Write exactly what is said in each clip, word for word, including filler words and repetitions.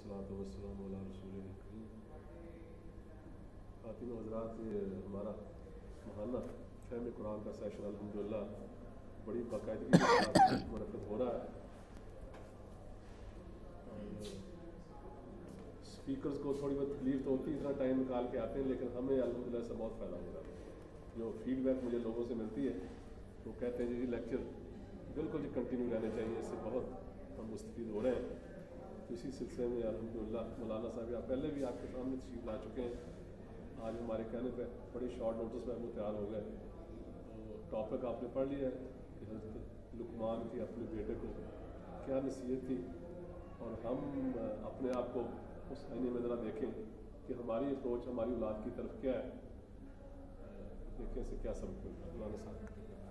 والصلاۃ والسلام علی رسول الکریم۔ خاتون حضرات، یہ ہمارا ماہانہ فہم قرآن کا سیشن الحمدللہ بڑی باقاعدگی کے ساتھ منعقد ہو رہا ہے۔ اسپیکرز کو تھوڑی بہت تکلیف تو ہوتی ہے، اتنا ٹائم نکال کے آتے ہیں، لیکن ہمیں الحمدللہ سے بہت فائدہ ہو رہا ہے۔ جو فیڈ بیک مجھے لوگوں سے ملتی ہے وہ کہتے ہیں جی لیکچر بالکل جی کنٹینیو رہنے چاہیے، اس سے بہت ہم مستفید ہو رہے ہیں۔ تو اسی سلسلے میں الحمدللہ مولانا صاحب آپ پہلے بھی آپ کے سامنے تشریف لا چکے ہیں، آج ہمارے کہنے پہ بڑی شارٹ نوٹس پہ وہ تیار ہو گئے۔ تو ٹاپک آپ نے پڑھ لیا ہے کہ حضرت لقمان کی اپنے بیٹے کو کیا نصیحت تھی، اور ہم اپنے آپ کو اس آئینے میں ذرا دیکھیں کہ ہماری اپروچ ہماری اولاد کی طرف کیا ہے، دیکھیں سے کیا سبق ملتا ہے۔ مولانا صاحب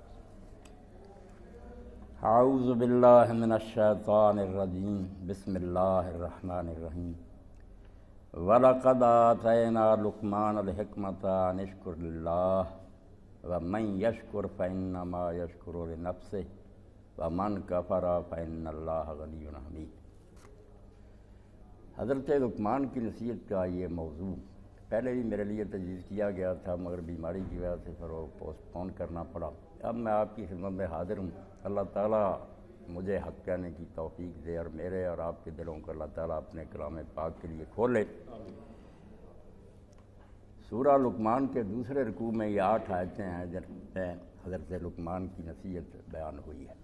اعوذ باللہ من الشیطان الرجیم، بسم اللہ الرحمن الرحیم۔ وَلَقَدْ آتَيْنَا لُقْمَانَ الْحِكْمَةَ أَنِ اشْكُرْ لِلَّهِ وَمَنْ يَشْكُرْ فَإِنَّمَا يَشْكُرُ لِنَفْسِهِ وَمَنْ كَفَرَ فَإِنَّ اللَّهَ غَنِيٌّ حَمِيدٌ۔ حضرت لقمان کی نصیحت کا یہ موضوع پہلے بھی میرے لیے تجویز کیا گیا تھا، مگر بیماری کی وجہ سے پھر وہ پوسٹ پون کرنا پڑا۔ اب میں آپ کی خدمت میں حاضر ہوں۔ اللہ تعالیٰ مجھے حق کہنے کی توفیق دے، اور میرے اور آپ کے دلوں کو اللہ تعالیٰ اپنے کلام پاک کے لیے کھولے۔ سورہ لقمان کے دوسرے رکوع میں یہ آٹھ آیتیں ہیں جن میں حضرت لقمان کی نصیحت بیان ہوئی ہے۔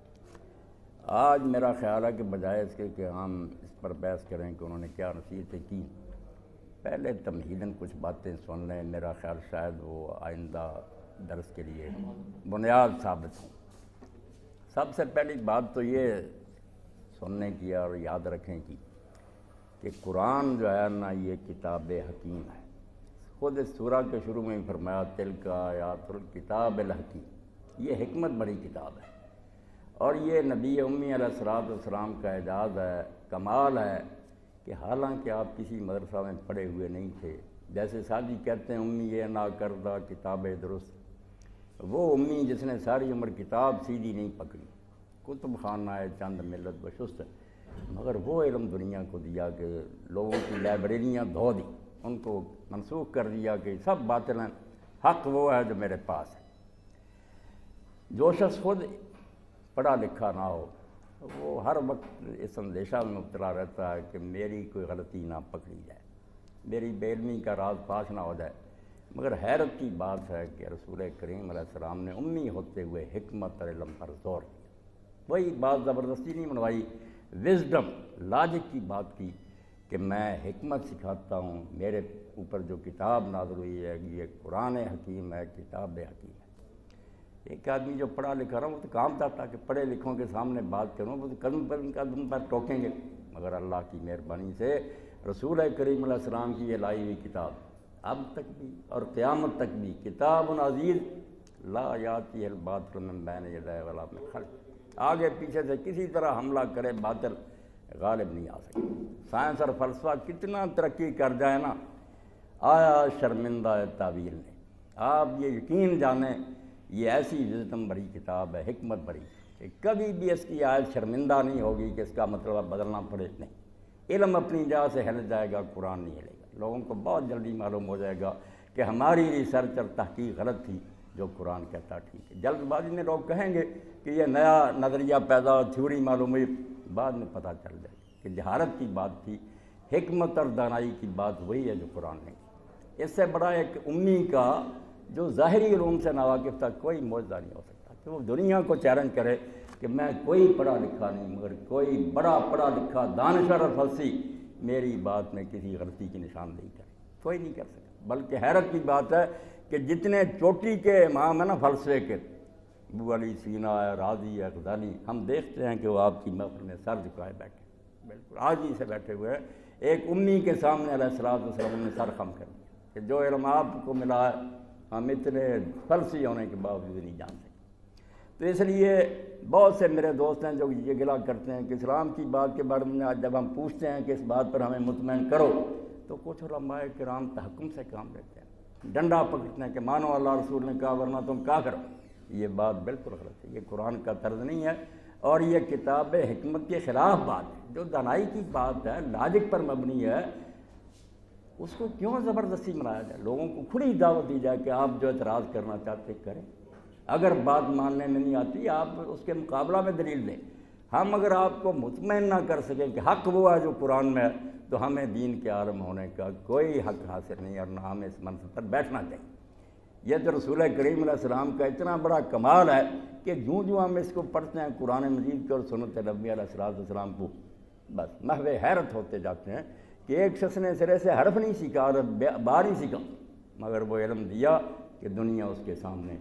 آج میرا خیال ہے کہ بجائے اس کے کہ ہم اس پر بحث کریں کہ انہوں نے کیا نصیحتیں کی، پہلے تمہیداً کچھ باتیں سن لیں، میرا خیال شاید وہ آئندہ درس کے لیے بنیاد ثابت ہوں۔ سب سے پہلی بات تو یہ سننے کی اور یاد رکھیں کی کہ قرآن جو ہے نا یہ کتاب حکیم ہے۔ خود اس سورہ کے شروع میں ہی فرمایا تلک آیات الکتاب الحکیم، یہ حکمت بڑی کتاب ہے، اور یہ نبی امی علیہ الصلوۃ والسلام کا اعجاز ہے، کمال ہے کہ حالانکہ آپ کسی مدرسہ میں پڑھے ہوئے نہیں تھے، جیسے سادی کہتے ہیں امی یہ نا کردہ کتاب درست، وہ امی جس نے ساری عمر کتاب سیدھی نہیں پکڑی، کتب خانہ ہے چند ملت بشست، مگر وہ علم دنیا کو دیا کہ لوگوں کی لائبریریاں دھو دی، ان کو منسوخ کر دیا کہ سب باطل ہیں، حق وہ ہے جو میرے پاس ہے۔ جو شخص خود پڑھا لکھا نہ ہو وہ ہر وقت اس اندیشہ میں مبتلا رہتا ہے کہ میری کوئی غلطی نہ پکڑی جائے، میری بے علمی کا راز فاش نہ ہو جائے۔ مگر حیرت کی بات ہے کہ رسول کریم علیہ السلام نے امی ہوتے ہوئے حکمت اور علم پر زور دیا، وہی بات زبردستی نہیں منوائی، وزڈم لاجک کی بات کی کہ میں حکمت سکھاتا ہوں، میرے اوپر جو کتاب نازل ہوئی ہے یہ قرآن حکیم ہے، کتاب حکیم ہے۔ ایک آدمی جو پڑھا لکھا رہا وہ تو کام تھا کہ پڑھے لکھوں کے سامنے بات کروں، وہ تو قدم پر ان کا قدم پر ٹوکیں گے، مگر اللہ کی مہربانی سے رسول کریم علیہ السلام کی یہ لائی ہوئی کتاب اب تک بھی اور قیامت تک بھی کتاب عزیز لا یاتی الباطل من بین یدیہ ولا من خلفہ، آگے پیچھے سے کسی طرح حملہ کرے باطل غالب نہیں آ سکتا۔ سائنس اور فلسفہ کتنا ترقی کر جائے نا، آیا شرمندہ تعویل نے، آپ یہ یقین جانیں یہ ایسی وزڈم بڑی کتاب ہے، حکمت بڑی، کہ کبھی بھی اس کی آیت شرمندہ نہیں ہوگی کہ اس کا مطلب بدلنا پڑے، نہیں، علم اپنی جگہ سے ہل جائے گا، قرآن نہیں ہلے گا۔ لوگوں کو بہت جلدی معلوم ہو جائے گا کہ ہماری ریسرچ اور تحقیق غلط تھی، جو قرآن کہتا ٹھیک ہے۔ جلد بازی میں لوگ کہیں گے کہ یہ نیا نظریہ پیدا، تھیوری معلوم ہوئی، بعد میں پتہ چل جائے کہ جہالت کی بات تھی، حکمت اور دانائی کی بات وہی ہے جو قرآن نے کی۔ اس سے بڑا ایک امی کا جو ظاہری علوم سے ناواقف تھا کوئی معجزہ نہیں ہو سکتا کہ وہ دنیا کو چیلنج کرے کہ میں کوئی پڑھا لکھا نہیں مگر کوئی بڑا پڑھا لکھا دانشور اور فلسی میری بات میں کسی غلطی کی نشاندہی کرے، کوئی نہیں کر سکتا۔ بلکہ حیرت کی بات ہے کہ جتنے چوٹی کے امام ہیں نا فلسفے کے، ابو علی سینا ہے، رازی ہے، غزالی، ہم دیکھتے ہیں کہ وہ آپ کی محفل میں سر جھکائے بیٹھے، بالکل عاجزی سے بیٹھے ہوئے ہیں، ایک امی کے سامنے علیہ الصلوۃ والسلام نے سر خم کر دیا کہ جو علم آپ کو ملا ہے ہم اتنے فلسی ہونے کے باوجود نہیں جان سکتے۔ تو اس لیے بہت سے میرے دوست ہیں جو یہ گلا کرتے ہیں کہ اسلام کی بات کے بارے میں جب ہم پوچھتے ہیں کہ اس بات پر ہمیں مطمئن کرو تو کچھ علماء کرام تحکم سے کام لیتے ہیں، ڈنڈا پکڑتے ہیں کہ مانو اللہ رسول نے کہا ورنہ تم کیا کرو۔ یہ بات بالکل غلط ہے، یہ قرآن کا طرز نہیں ہے۔ اور یہ کتاب حکمت کے خلاف بات ہے، جو دانائی کی بات ہے، لاجک پر مبنی ہے، اس کو کیوں زبردستی منایا جائے؟ لوگوں کو کھلی دعوت دی جائے کہ آپ جو اعتراض کرنا چاہتے کریں، اگر بات ماننے میں نہیں آتی آپ اس کے مقابلہ میں دلیل دیں۔ ہم اگر آپ کو مطمئن نہ کر سکیں کہ حق وہ ہے جو قرآن میں ہے، تو ہمیں دین کے عالم ہونے کا کوئی حق حاصل نہیں، اور نہ ہمیں اس منصب پر بیٹھنا چاہیے۔ یہ تو رسول کریم علیہ السلام کا اتنا بڑا کمال ہے کہ جوں جوں ہم اس کو پڑھتے ہیں قرآن مجید کو اور سنت نبی علیہ السلام کو، بس محو حیرت ہوتے جاتے ہیں کہ ایک شخص نے سرے سے حرف نہیں سیکھا اور بار ہی سیکھا، مگر وہ علم دیا کہ دنیا اس کے سامنے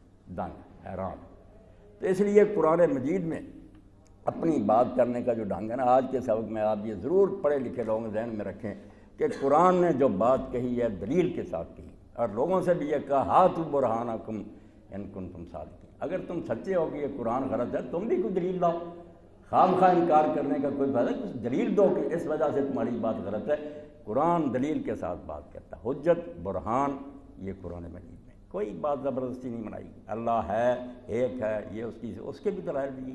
دنگ حیران۔ تو اس لیے قرآن مجید میں اپنی بات کرنے کا جو ڈھنگ ہے نا، آج کے سبق میں آپ یہ ضرور پڑھے لکھے لوگ ذہن میں رکھیں کہ قرآن نے جو بات کہی ہے دلیل کے ساتھ کہی، اور لوگوں سے بھی یہ کہا ہاتھو برہانکم ان کنتم صادقین، اگر تم سچے ہو کہ یہ قرآن غلط ہے تم بھی کوئی دلیل لاؤ، خام خواہ انکار کرنے کا کوئی فائدہ، کچھ دلیل دو کہ اس وجہ سے تمہاری بات غلط ہے۔ قرآن دلیل کے ساتھ بات کرتا ہے، حجت برہان، یہ قرآن مجید میں کوئی بات زبردستی نہیں بنائی۔ اللہ ہے، ایک ہے، یہ اس کی اس کے بھی دلائل دی،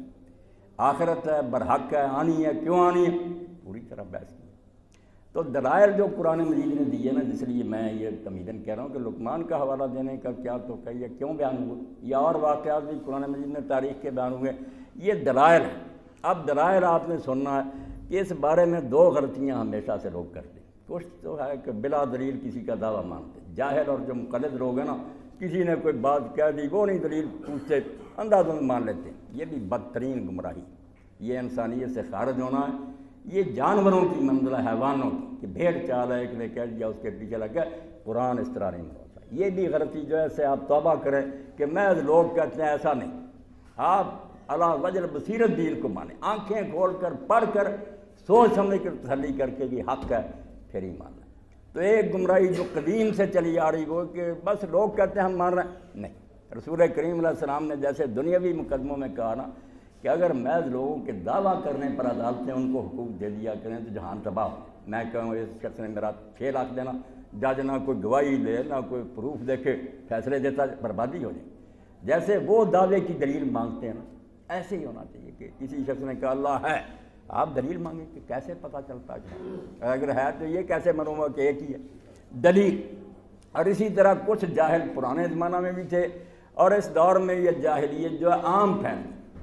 آخرت ہے، برحق ہے، آنی ہے، کیوں آنی ہے، پوری طرح بحث کی۔ تو دلائل جو قرآن مجید نے دیے نا، جس لیے میں یہ تمیدن کہہ رہا ہوں کہ لقمان کا حوالہ دینے کا کیا تو کہیے کیوں بیان ہوا، یا اور واقعات بھی قرآن مجید میں تاریخ کے بیان ہوئے، یہ دلائل ہیں۔ اب دلائل آپ نے سننا ہے کہ اس بارے میں دو غلطیاں ہمیشہ سے لوگ کرتے ہیں۔ کچھ تو ہے کہ بلا دلیل کسی کا دعویٰ مانتے، جاہل اور جو مقلد لوگ ہیں نا، کسی نے کوئی بات کہہ دی وہ نہیں دلیل پوچھتے، انداز میں مان لیتے ہیں، یہ بھی بدترین گمراہی، یہ انسانیت سے خارج ہونا ہے۔ یہ جانوروں کی منزل ہے، حیوانوں کی، کہ بھیڑ چال ہے، ایک نے کہہ دیا اس کے پیچھے لگ گیا، قرآن اس طرح نہیں ہوتا۔ یہ بھی غلطی جو ہے سے آپ توبہ کریں کہ محض لوگ کہتے ہیں، ایسا نہیں، آپ اللہ وجل بصیرت دین کو مانیں، آنکھیں کھول کر پڑھ کر سوچ سمجھ کر تسلی کر کے کہ حق ہے پھر ہی ماننا۔ تو ایک گمراہی جو قدیم سے چلی آ رہی وہ کہ بس لوگ کہتے ہیں ہم مان رہے ہیں، نہیں، رسول کریم علیہ السلام نے جیسے دنیاوی مقدموں میں کہا نا کہ اگر محض لوگوں کے دعویٰ کرنے پر عدالتیں ان کو حقوق دے دیا کریں تو جہان تباہ ہو۔ میں کہوں اس شخص نے میرا چھ لاکھ دینا، جج نہ کوئی گواہی لے نہ کوئی پروف دیکھے فیصلے دیتا، بربادی ہو جائے۔ جیسے وہ دعوے کی دلیل مانگتے ہیں نا، ایسے ہی ہونا چاہیے کہ کسی شخص نے کہا اللہ ہے، آپ دلیل مانگیں کہ کیسے پتہ چلتا ہے، اگر ہے تو یہ کیسے معلوم ہو کہ ایک ہی ہے دلیل۔ اور اسی طرح کچھ جاہل پرانے زمانہ میں بھی تھے، اور اس دور میں یہ جاہلیت جو ہے عام پھیل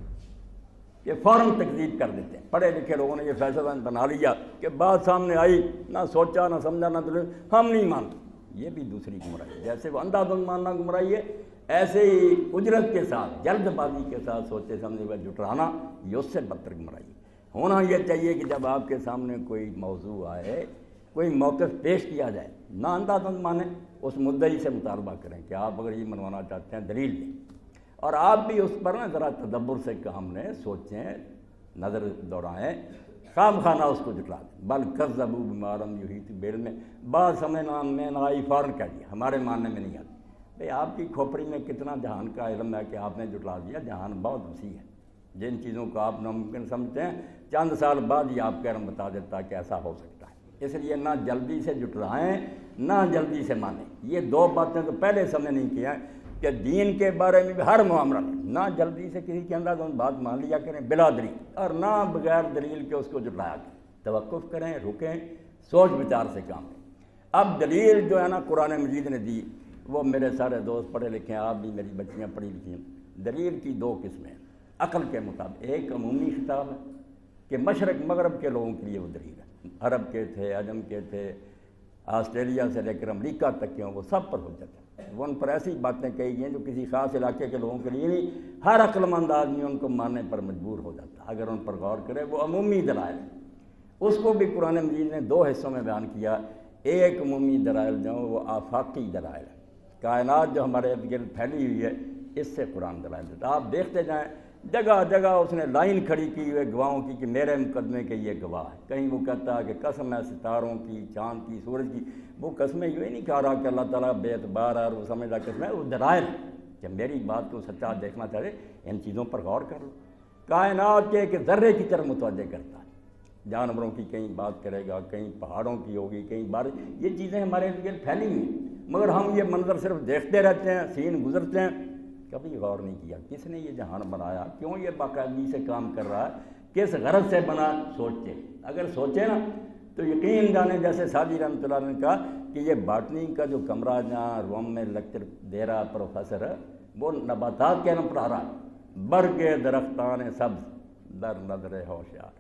کہ فوراً تکذیب کر دیتے ہیں۔ پڑھے لکھے لوگوں نے یہ فیصلہ بنا لیا کہ بات سامنے آئی، نہ سوچا نہ سمجھا نہ دلیل، ہم نہیں مانتے، یہ بھی دوسری گمراہی۔ جیسے وہ اندھا دھند ماننا گمراہی ہے، ایسے ہی اجرت کے ساتھ، جلد بازی کے ساتھ سوچے سمجھے ہوئے جھٹلانا، یہ اس سے بدتر گمراہی ہے۔ ہونا یہ چاہیے کہ جب آپ کے سامنے کوئی موضوع آئے، کوئی موقف پیش کیا جائے، نہ اندھا دھند مانیں، اس مدعی سے مطالبہ کریں کہ آپ اگر یہ منوانا چاہتے ہیں دلیل دیں، اور آپ بھی اس پر نا ذرا تدبر سے کام لیں، سوچیں، نظر دوڑائیں، خام خانہ اس کو جھٹلا دیں۔ بل کذبوا بما لم یحیطوا بعلمہ، بعض سمجھ میں نہ آئی فوراً کہہ دیا، ہمارے ماننے میں نہیں آتی۔ بھئی آپ کی کھوپڑی میں کتنا جہان کا علم ہے کہ آپ نے جھٹلا دیا، جہان بہت وسیع ہے، جن چیزوں کو آپ ناممکن سمجھتے ہیں چند سال بعد ہی آپ کا علم بتا دیتا ہے کہ ایسا ہو سکتا ہے۔ اس لیے نہ جلدی سے جھٹلائیں نہ جلدی سے مانیں، یہ دو باتیں تو پہلے سمجھ نہیں کیا کہ دین کے بارے میں بھی ہر معاملہ میں نہ جلدی سے کسی کے انداز میں بات مان لیا کریں بلا دلیل، اور نہ بغیر دلیل کے اس کو جھٹلایا کریں، توقف کریں، رکیں، سوچ بچار سے کام لیں۔ اب دلیل جو ہے نا قرآن مجید نے دی، وہ میرے سارے دوست پڑھے لکھے ہیں، آپ بھی میری بچیاں پڑھی لکھی ہیں، دلیل کی دو قسمیں ہیں عقل کے مطابق۔ ایک عمومی خطاب ہے کہ مشرق مغرب کے لوگوں کے لیے وہ دلیل ہے، عرب کے تھے، عجم کے تھے، آسٹریلیا سے لے کر امریکہ تک کے ہوں، وہ سب پر حجت ہے، وہ ان پر ایسی باتیں کہی گئی ہیں جو کسی خاص علاقے کے لوگوں کے لیے نہیں، ہر عقل مند آدمی ان کو ماننے پر مجبور ہو جاتا ہے اگر ان پر غور کرے۔ وہ عمومی دلائل ہیں، اس کو بھی قرآن مجید نے دو حصوں میں بیان کیا۔ ایک عمومی دلائل جو وہ آفاقی دلائل ہے، کائنات جو ہمارے ارد گرد پھیلی ہوئی ہے، اس سے قرآن دلائل دیتا ہے۔ آپ دیکھتے جائیں، جگہ جگہ اس نے لائن کھڑی کی ہوئے گواہوں کی کہ میرے مقدمے کے یہ گواہ ہے۔ کہیں وہ کہتا ہے کہ قسم ہے ستاروں کی، چاند کی، سورج کی، وہ قسمیں یوں ہی نہیں کہہ رہا کہ اللہ تعالیٰ بے اعتبار ہے اور وہ سمجھدار قسم ہے، وہ دلائل ہے کہ میری بات کو سچا دیکھنا چاہے ان چیزوں پر غور کر لو۔ کائنات کے ایک ذرے کی طرف متوجہ کرتا ہے، جانوروں کی کہیں بات کرے گا، کہیں پہاڑوں کی ہوگی، کہیں بارش، یہ چیزیں ہمارے ارد گرد پھیلی ہوئی ہیں، مگر ہم یہ منظر صرف دیکھتے رہتے ہیں، سین گزرتے ہیں، کبھی غور نہیں کیا کس نے یہ جہان بنایا، کیوں یہ باقاعدگی سے کام کر رہا ہے، کس غرض سے بنا، سوچتے اگر سوچے نا تو یقین جانے جیسے سعدی رحمۃ اللہ نے کہا کہ یہ باٹنی کا جو کمرہ جہاں روم میں لیکچر دے رہا پروفیسر وہ نباتات کے نام پڑھا رہا ہے، برگ درختان سبز در نظر ہوشیار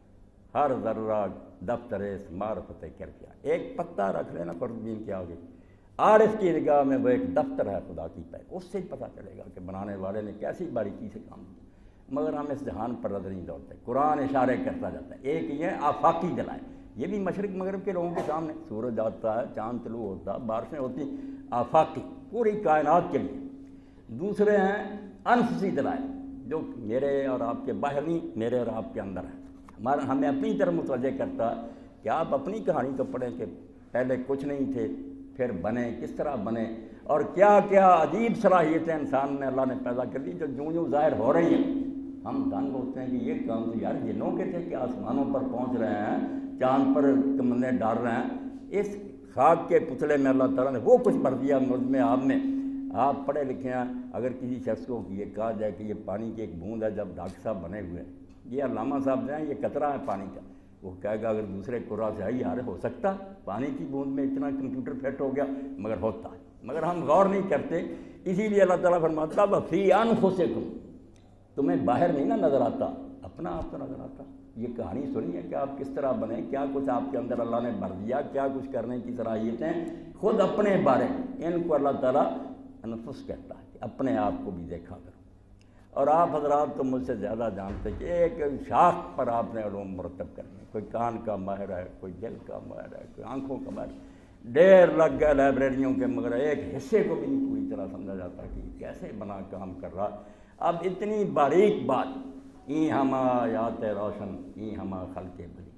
ہر ذرہ دفتر معرفت کر کیا، ایک پتا رکھ لینا خوردبین کے آگے، عارف کی نگاہ میں وہ ایک دفتر ہے خدا کی پہ، اس سے ہی پتہ چلے گا کہ بنانے والے نے کیسی باریکی سے کام کیا، مگر ہم اس جہان پر نظر نہیں دوڑتے، قرآن اشارے کرتا جاتا ہے، ایک یہ آفاقی دلائل، یہ بھی مشرق مغرب کے لوگوں کے سامنے، سورج آتا ہے، چاند طلوع ہوتا ہے، بارشیں ہوتی، آفاقی پوری کائنات کے لیے، دوسرے ہیں انفسی دلائل جو میرے اور آپ کے باہر نہیں، میرے اور آپ کے اندر ہے، ہمارا ہمیں اپنی طرف متوجہ کرتا ہے کہ آپ اپنی کہانی تو پڑھیں کہ پہلے کچھ نہیں تھے پھر بنے، کس طرح بنے، اور کیا کیا عجیب صلاحیتیں انسان میں اللہ نے پیدا کر دی جو جوں جوں ظاہر ہو رہی ہیں، ہم دنگ ہوتے ہیں کہ یہ کام تو یار جنوں کے تھے کہ آسمانوں پر پہنچ رہے ہیں، چاند پر کمندیں ڈال رہے ہیں، اس خاک کے پتلے میں اللہ تعالیٰ نے وہ کچھ بھر دیا مجھ میں آپ میں، آپ پڑھے لکھے ہیں، اگر کسی شخص کو یہ کہا جائے کہ یہ پانی کی ایک بوند ہے جب ڈاکٹر صاحب بنے ہوئے ہیں، یہ علامہ صاحب جو ہیں یہ قطرہ ہے پانی کا، وہ کہے گا اگر دوسرے قرآن سے ہے یار ہو سکتا پانی کی بوند میں اتنا کمپیوٹر فٹ ہو گیا، مگر ہوتا ہے، مگر ہم غور نہیں کرتے، اسی لیے اللہ تعالیٰ فرماتا وفی انفسکم، تمہیں باہر نہیں نا نظر آتا، اپنا آپ تو نظر آتا، یہ کہانی سنی ہے کہ آپ کس طرح بنے، کیا کچھ آپ کے اندر اللہ نے بھر دیا، کیا کچھ کرنے کی صلاحیتیں، خود اپنے بارے ان کو اللہ تعالیٰ انفس کہتا ہے کہ اپنے آپ کو بھی دیکھا کرو، اور آپ حضرات تو مجھ سے زیادہ جانتے کہ ایک شاخ پر آپ نے علوم مرتب کرنے، کوئی کان کا ماہر ہے، کوئی دل کا ماہر ہے، کوئی آنکھوں کا ماہر ہے، ڈیر لگ گئے لائبریریوں کے، مگر ایک حصے کو بھی نہیں پوری طرح سمجھا جاتا کہ کیسے بنا کام کر رہا، اب اتنی باریک بات، ای ہما یات روشن ای ہما خلق بلی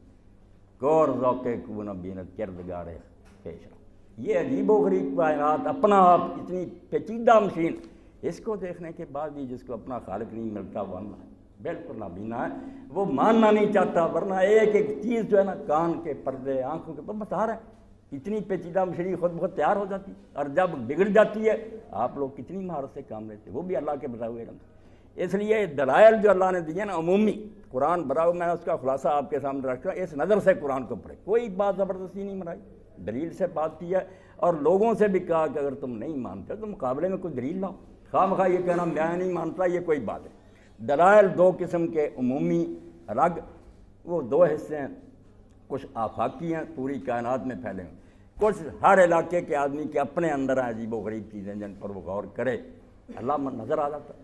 گور ذوق کو نہ بینت کردگار پیش رہا، یہ عجیب و غریب کائنات، اپنا آپ اتنی پیچیدہ مشین، اس کو دیکھنے کے بعد بھی جس کو اپنا خالق نہیں ملتا وہ اندھا ہے، بالکل نابینا ہے، وہ ماننا نہیں چاہتا، ورنہ ایک ایک چیز جو ہے نا کان کے پردے، آنکھوں کے پردے بتا رہے ہیں، اتنی پیچیدہ مشین خود بخود تیار ہو جاتی، اور جب بگڑ جاتی ہے آپ لوگ کتنی مہارت سے کام لیتے، وہ بھی اللہ کے بتائے ہوئے رنگ، اس لیے دلائل جو اللہ نے دیے نا عمومی، قرآن براؤ میں اس کا خلاصہ آپ کے سامنے رکھ رہا ہوں، اس نظر سے قرآن کو پڑھے، کوئی بات زبردستی نہیں بنائی، دلیل سے بات کی ہے، اور لوگوں سے بھی کہا کہ اگر تم نہیں مانتے تو مقابلے میں کوئی دلیل لاؤ، خواہ مخواہ یہ کہنا میں نہیں مانتا یہ کوئی بات ہے، دلائل دو قسم کے، عمومی الگ، وہ دو حصے ہیں، کچھ آفاقی ہیں پوری کائنات میں پھیلے ہیں، کچھ ہر علاقے کے آدمی کے اپنے اندر ہیں عجیب و غریب چیزیں جن پر وہ غور کرے اللہ نظر آ جاتا ہے،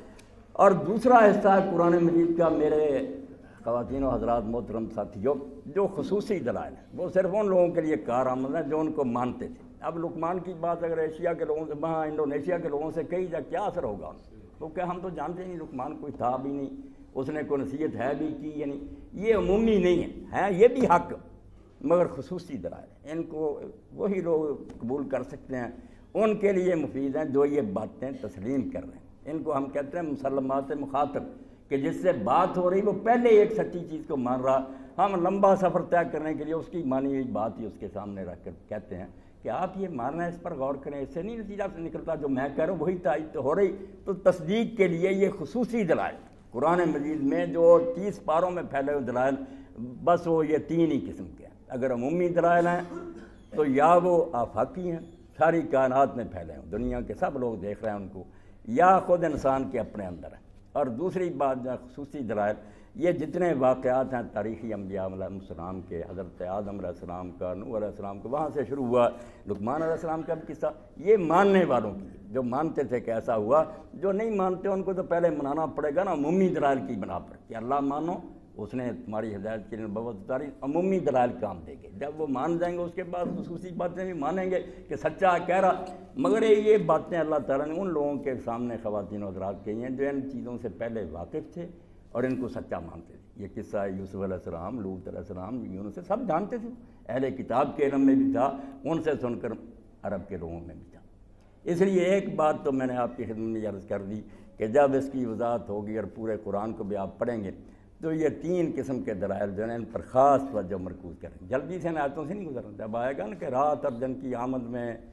اور دوسرا حصہ ہے قرآن مجید کا میرے خواتین و حضرات محترم ساتھیوں، جو خصوصی دلائل ہیں، وہ صرف ان لوگوں کے لیے کارآمد ہیں جو ان کو مانتے تھے، اب لقمان کی بات اگر ایشیا کے لوگوں سے، وہاں انڈونیشیا کے لوگوں سے کہی جائے کیا اثر ہوگا ان سے، کیونکہ ہم تو جانتے نہیں لقمان کوئی تھا بھی نہیں، اس نے کوئی نصیحت ہے بھی کی یا نہیں، یہ عمومی نہیں ہے، ہیں یہ بھی حق مگر خصوصی دلائل ہیں، ان کو وہی لوگ قبول کر سکتے ہیں، ان کے لیے مفید ہیں جو یہ باتیں تسلیم کر رہے ہیں، ان کو ہم کہتے ہیں مسلمات مخاطب، کہ جس سے بات ہو رہی وہ پہلے ایک سچی چیز کو مان رہا، ہم لمبا سفر طے کرنے کے لیے اس کی مانی ہوئی بات ہی اس کے سامنے رکھ کر کہتے ہیں کہ آپ یہ ماننا ہے، اس پر غور کریں، اس سے نہیں نتیجہ سے نکلتا جو میں کہہ رہا ہوں وہی تائید تو ہو رہی، تو تصدیق کے لیے یہ خصوصی دلائل قرآن مجید میں جو تیس پاروں میں پھیلے ہوئے دلائل، بس وہ یہ تین ہی قسم کے ہیں، اگر عمومی دلائل ہیں تو یا وہ آفاقی ہیں، ساری کائنات میں پھیلے ہیں، دنیا کے سب لوگ دیکھ رہے ہیں ان کو، یا خود انسان کے اپنے اندر ہے، اور دوسری بات جو خصوصی دلائل، یہ جتنے واقعات ہیں تاریخی انبیاء علیہ السلام کے، حضرت آدم علیہ السلام کا، نوح علیہ السلام کا، وہاں سے شروع ہوا، لقمان علیہ السلام کا بھی قصہ، یہ ماننے والوں کی، جو مانتے تھے کہ ایسا ہوا، جو نہیں مانتے ان کو تو پہلے منانا پڑے گا نا عمومی دلائل کی بنا پر، کہ اللہ مانو، اس نے تمہاری ہدایت کے لیے نبوت اتاری، عمومی دلائل کام دے گے، جب وہ مان جائیں گے اس کے بعد خصوصی باتیں بھی مانیں گے کہ سچا کہہ رہا، مگر یہ باتیں اللہ تعالیٰ نے ان لوگوں کے سامنے خواتین و حضرات کہی ہیں جو ان چیزوں سے پہلے واقف تھے اور ان کو سچا مانتے تھے، یہ قصہ یوسف علیہ السلام، لوط علیہ السلام، یونس سے سب جانتے تھے، اہل کتاب کے علم میں بھی تھا، ان سے سن کر عرب کے لوگوں میں بھی تھا، اس لیے ایک بات تو میں نے آپ کی خدمت میں عرض کر دی کہ جب اس کی وضاحت ہوگی اور پورے قرآن کو بھی آپ پڑھیں گے تو یہ تین قسم کے دلائل جو ہیں ان پر خاص توجہ مرکوز کریں، جلدی سے آیتوں سے نہیں گزرنا، جب آئے گا نا کہ رات اور دن کی آمد میں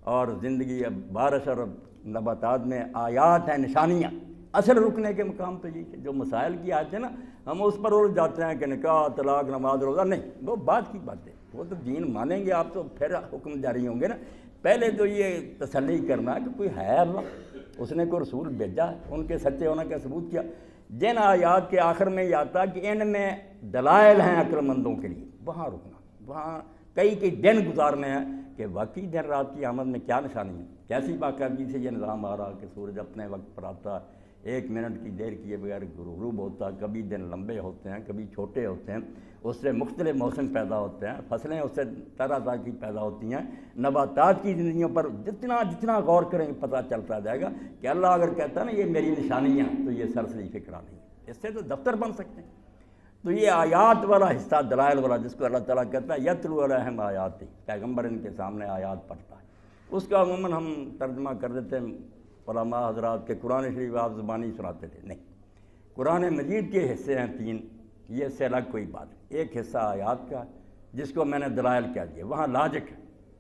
اور زندگی بارش اور نباتات میں آیات ہیں، نشانیاں، اصل رکنے کے مقام تو یہ جو مسائل کی آیت ہے نا، ہم اس پر الجھ جاتے ہیں کہ نکاح، طلاق، نماز، روزہ، نہیں، وہ بات کی باتیں، وہ تو دین مانیں گے آپ تو پھر حکم جاری ہوں گے نا۔ پہلے تو یہ تسلی کرنا کہ کوئی ہے اللہ، اس نے کوئی رسول بھیجا، ان کے سچے ہونے کا ثبوت کیا۔ جن آیات کے آخر میں یہ آتا کہ ان میں دلائل ہیں عقل مندوں کے لیے، وہاں رکنا، وہاں کئی کئی دن گزارنے ہیں کہ واقعی دن رات کی آمد میں کیا نشانی ہے، کیسی باقاعدگی سے یہ نظام آ رہا کہ سورج اپنے وقت پر آتا ہے، ایک منٹ کی دیر کیے بغیر غروب ہوتا ہے، کبھی دن لمبے ہوتے ہیں، کبھی چھوٹے ہوتے ہیں، اس سے مختلف موسم پیدا ہوتے ہیں، فصلیں اس سے طرح طرح کی پیدا ہوتی ہیں، نباتات کی زندگیوں پر جتنا جتنا غور کریں گے پتہ چلتا جائے گا کہ اللہ اگر کہتا ہے نا یہ میری نشانیاں، تو یہ سرسری فکرہ نہیں، اس سے تو دفتر بن سکتے ہیں۔ تو یہ آیات والا حصہ، دلائل والا، جس کو اللہ تعالیٰ کہتا ہے یتلو علیہم آیاتی، پیغمبر ان کے سامنے آیات پڑھتا ہے، اس کا عموماً ہم ترجمہ کر دیتے ہیں علماء حضرات کے قرآن شریف آپ زبانی سناتے تھے، نہیں، قرآن مجید کے حصے ہیں تین، یہ اس سے الگ کوئی بات ہے۔ ایک حصہ آیات کا جس کو میں نے دلائل کہہ دیا، وہاں لاجک ہے،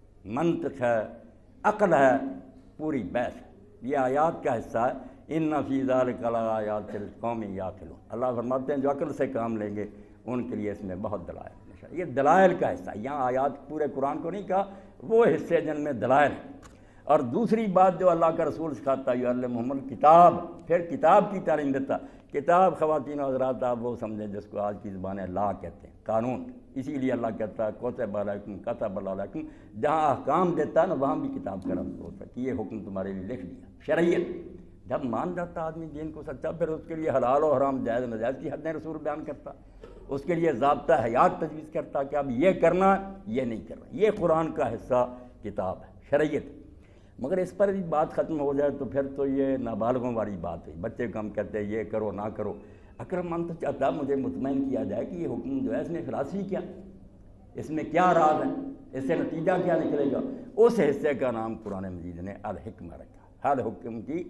منطق ہے، عقل ہے، پوری بحث ہے، یہ آیات کا حصہ ہے۔ ان فی ذلک لآیات لقوم یعقلون، اللہ فرماتے ہیں جو عقل سے کام لیں گے ان کے لیے اس میں بہت دلائل ہیں۔ یہ دلائل کا حصہ، یہاں آیات پورے قرآن کو نہیں کہا، وہ حصے جن میں دلائل ہیں۔ اور دوسری بات جو اللہ کا رسول سکھاتا ہے یعلمہم الکتاب، پھر کتاب کی تعلیم دیتا۔ کتاب خواتین و حضرات آپ وہ سمجھیں جس کو آج کی زبان ہے لا کہتے ہیں، قانون، اسی لیے اللہ کہتا ہے کتب علیکم کتب علیکم، جہاں احکام دیتا ہے نا وہاں بھی کتاب کا لفظ ہوتا ہے کہ یہ حکم تمہارے لیے لکھ دیا۔ شریعت جب مان جاتا آدمی دین کو سچا، پھر اس کے لیے حلال و حرام، جائز ناجائز کی حدیں رسول بیان کرتا، اس کے لیے ضابطہ حیات تجویز کرتا کہ اب یہ کرنا، یہ نہیں کرنا۔ یہ قرآن کا حصہ کتاب ہے، شریعت۔ مگر اس پر بھی بات ختم ہو جائے تو پھر تو یہ نابالغوں والی بات ہے، بچے کو ہم کہتے ہیں یہ کرو نہ کرو۔ عقل مند تو چاہتا مجھے مطمئن کیا جائے کہ یہ حکم جو ہے اس نے فلاسفی کیا، اس میں کیا راز ہے، اس سے نتیجہ کیا نکلے گا۔ اس حصے کا نام قرآن مجید نے الحکمہ رکھا، ہر حکم کی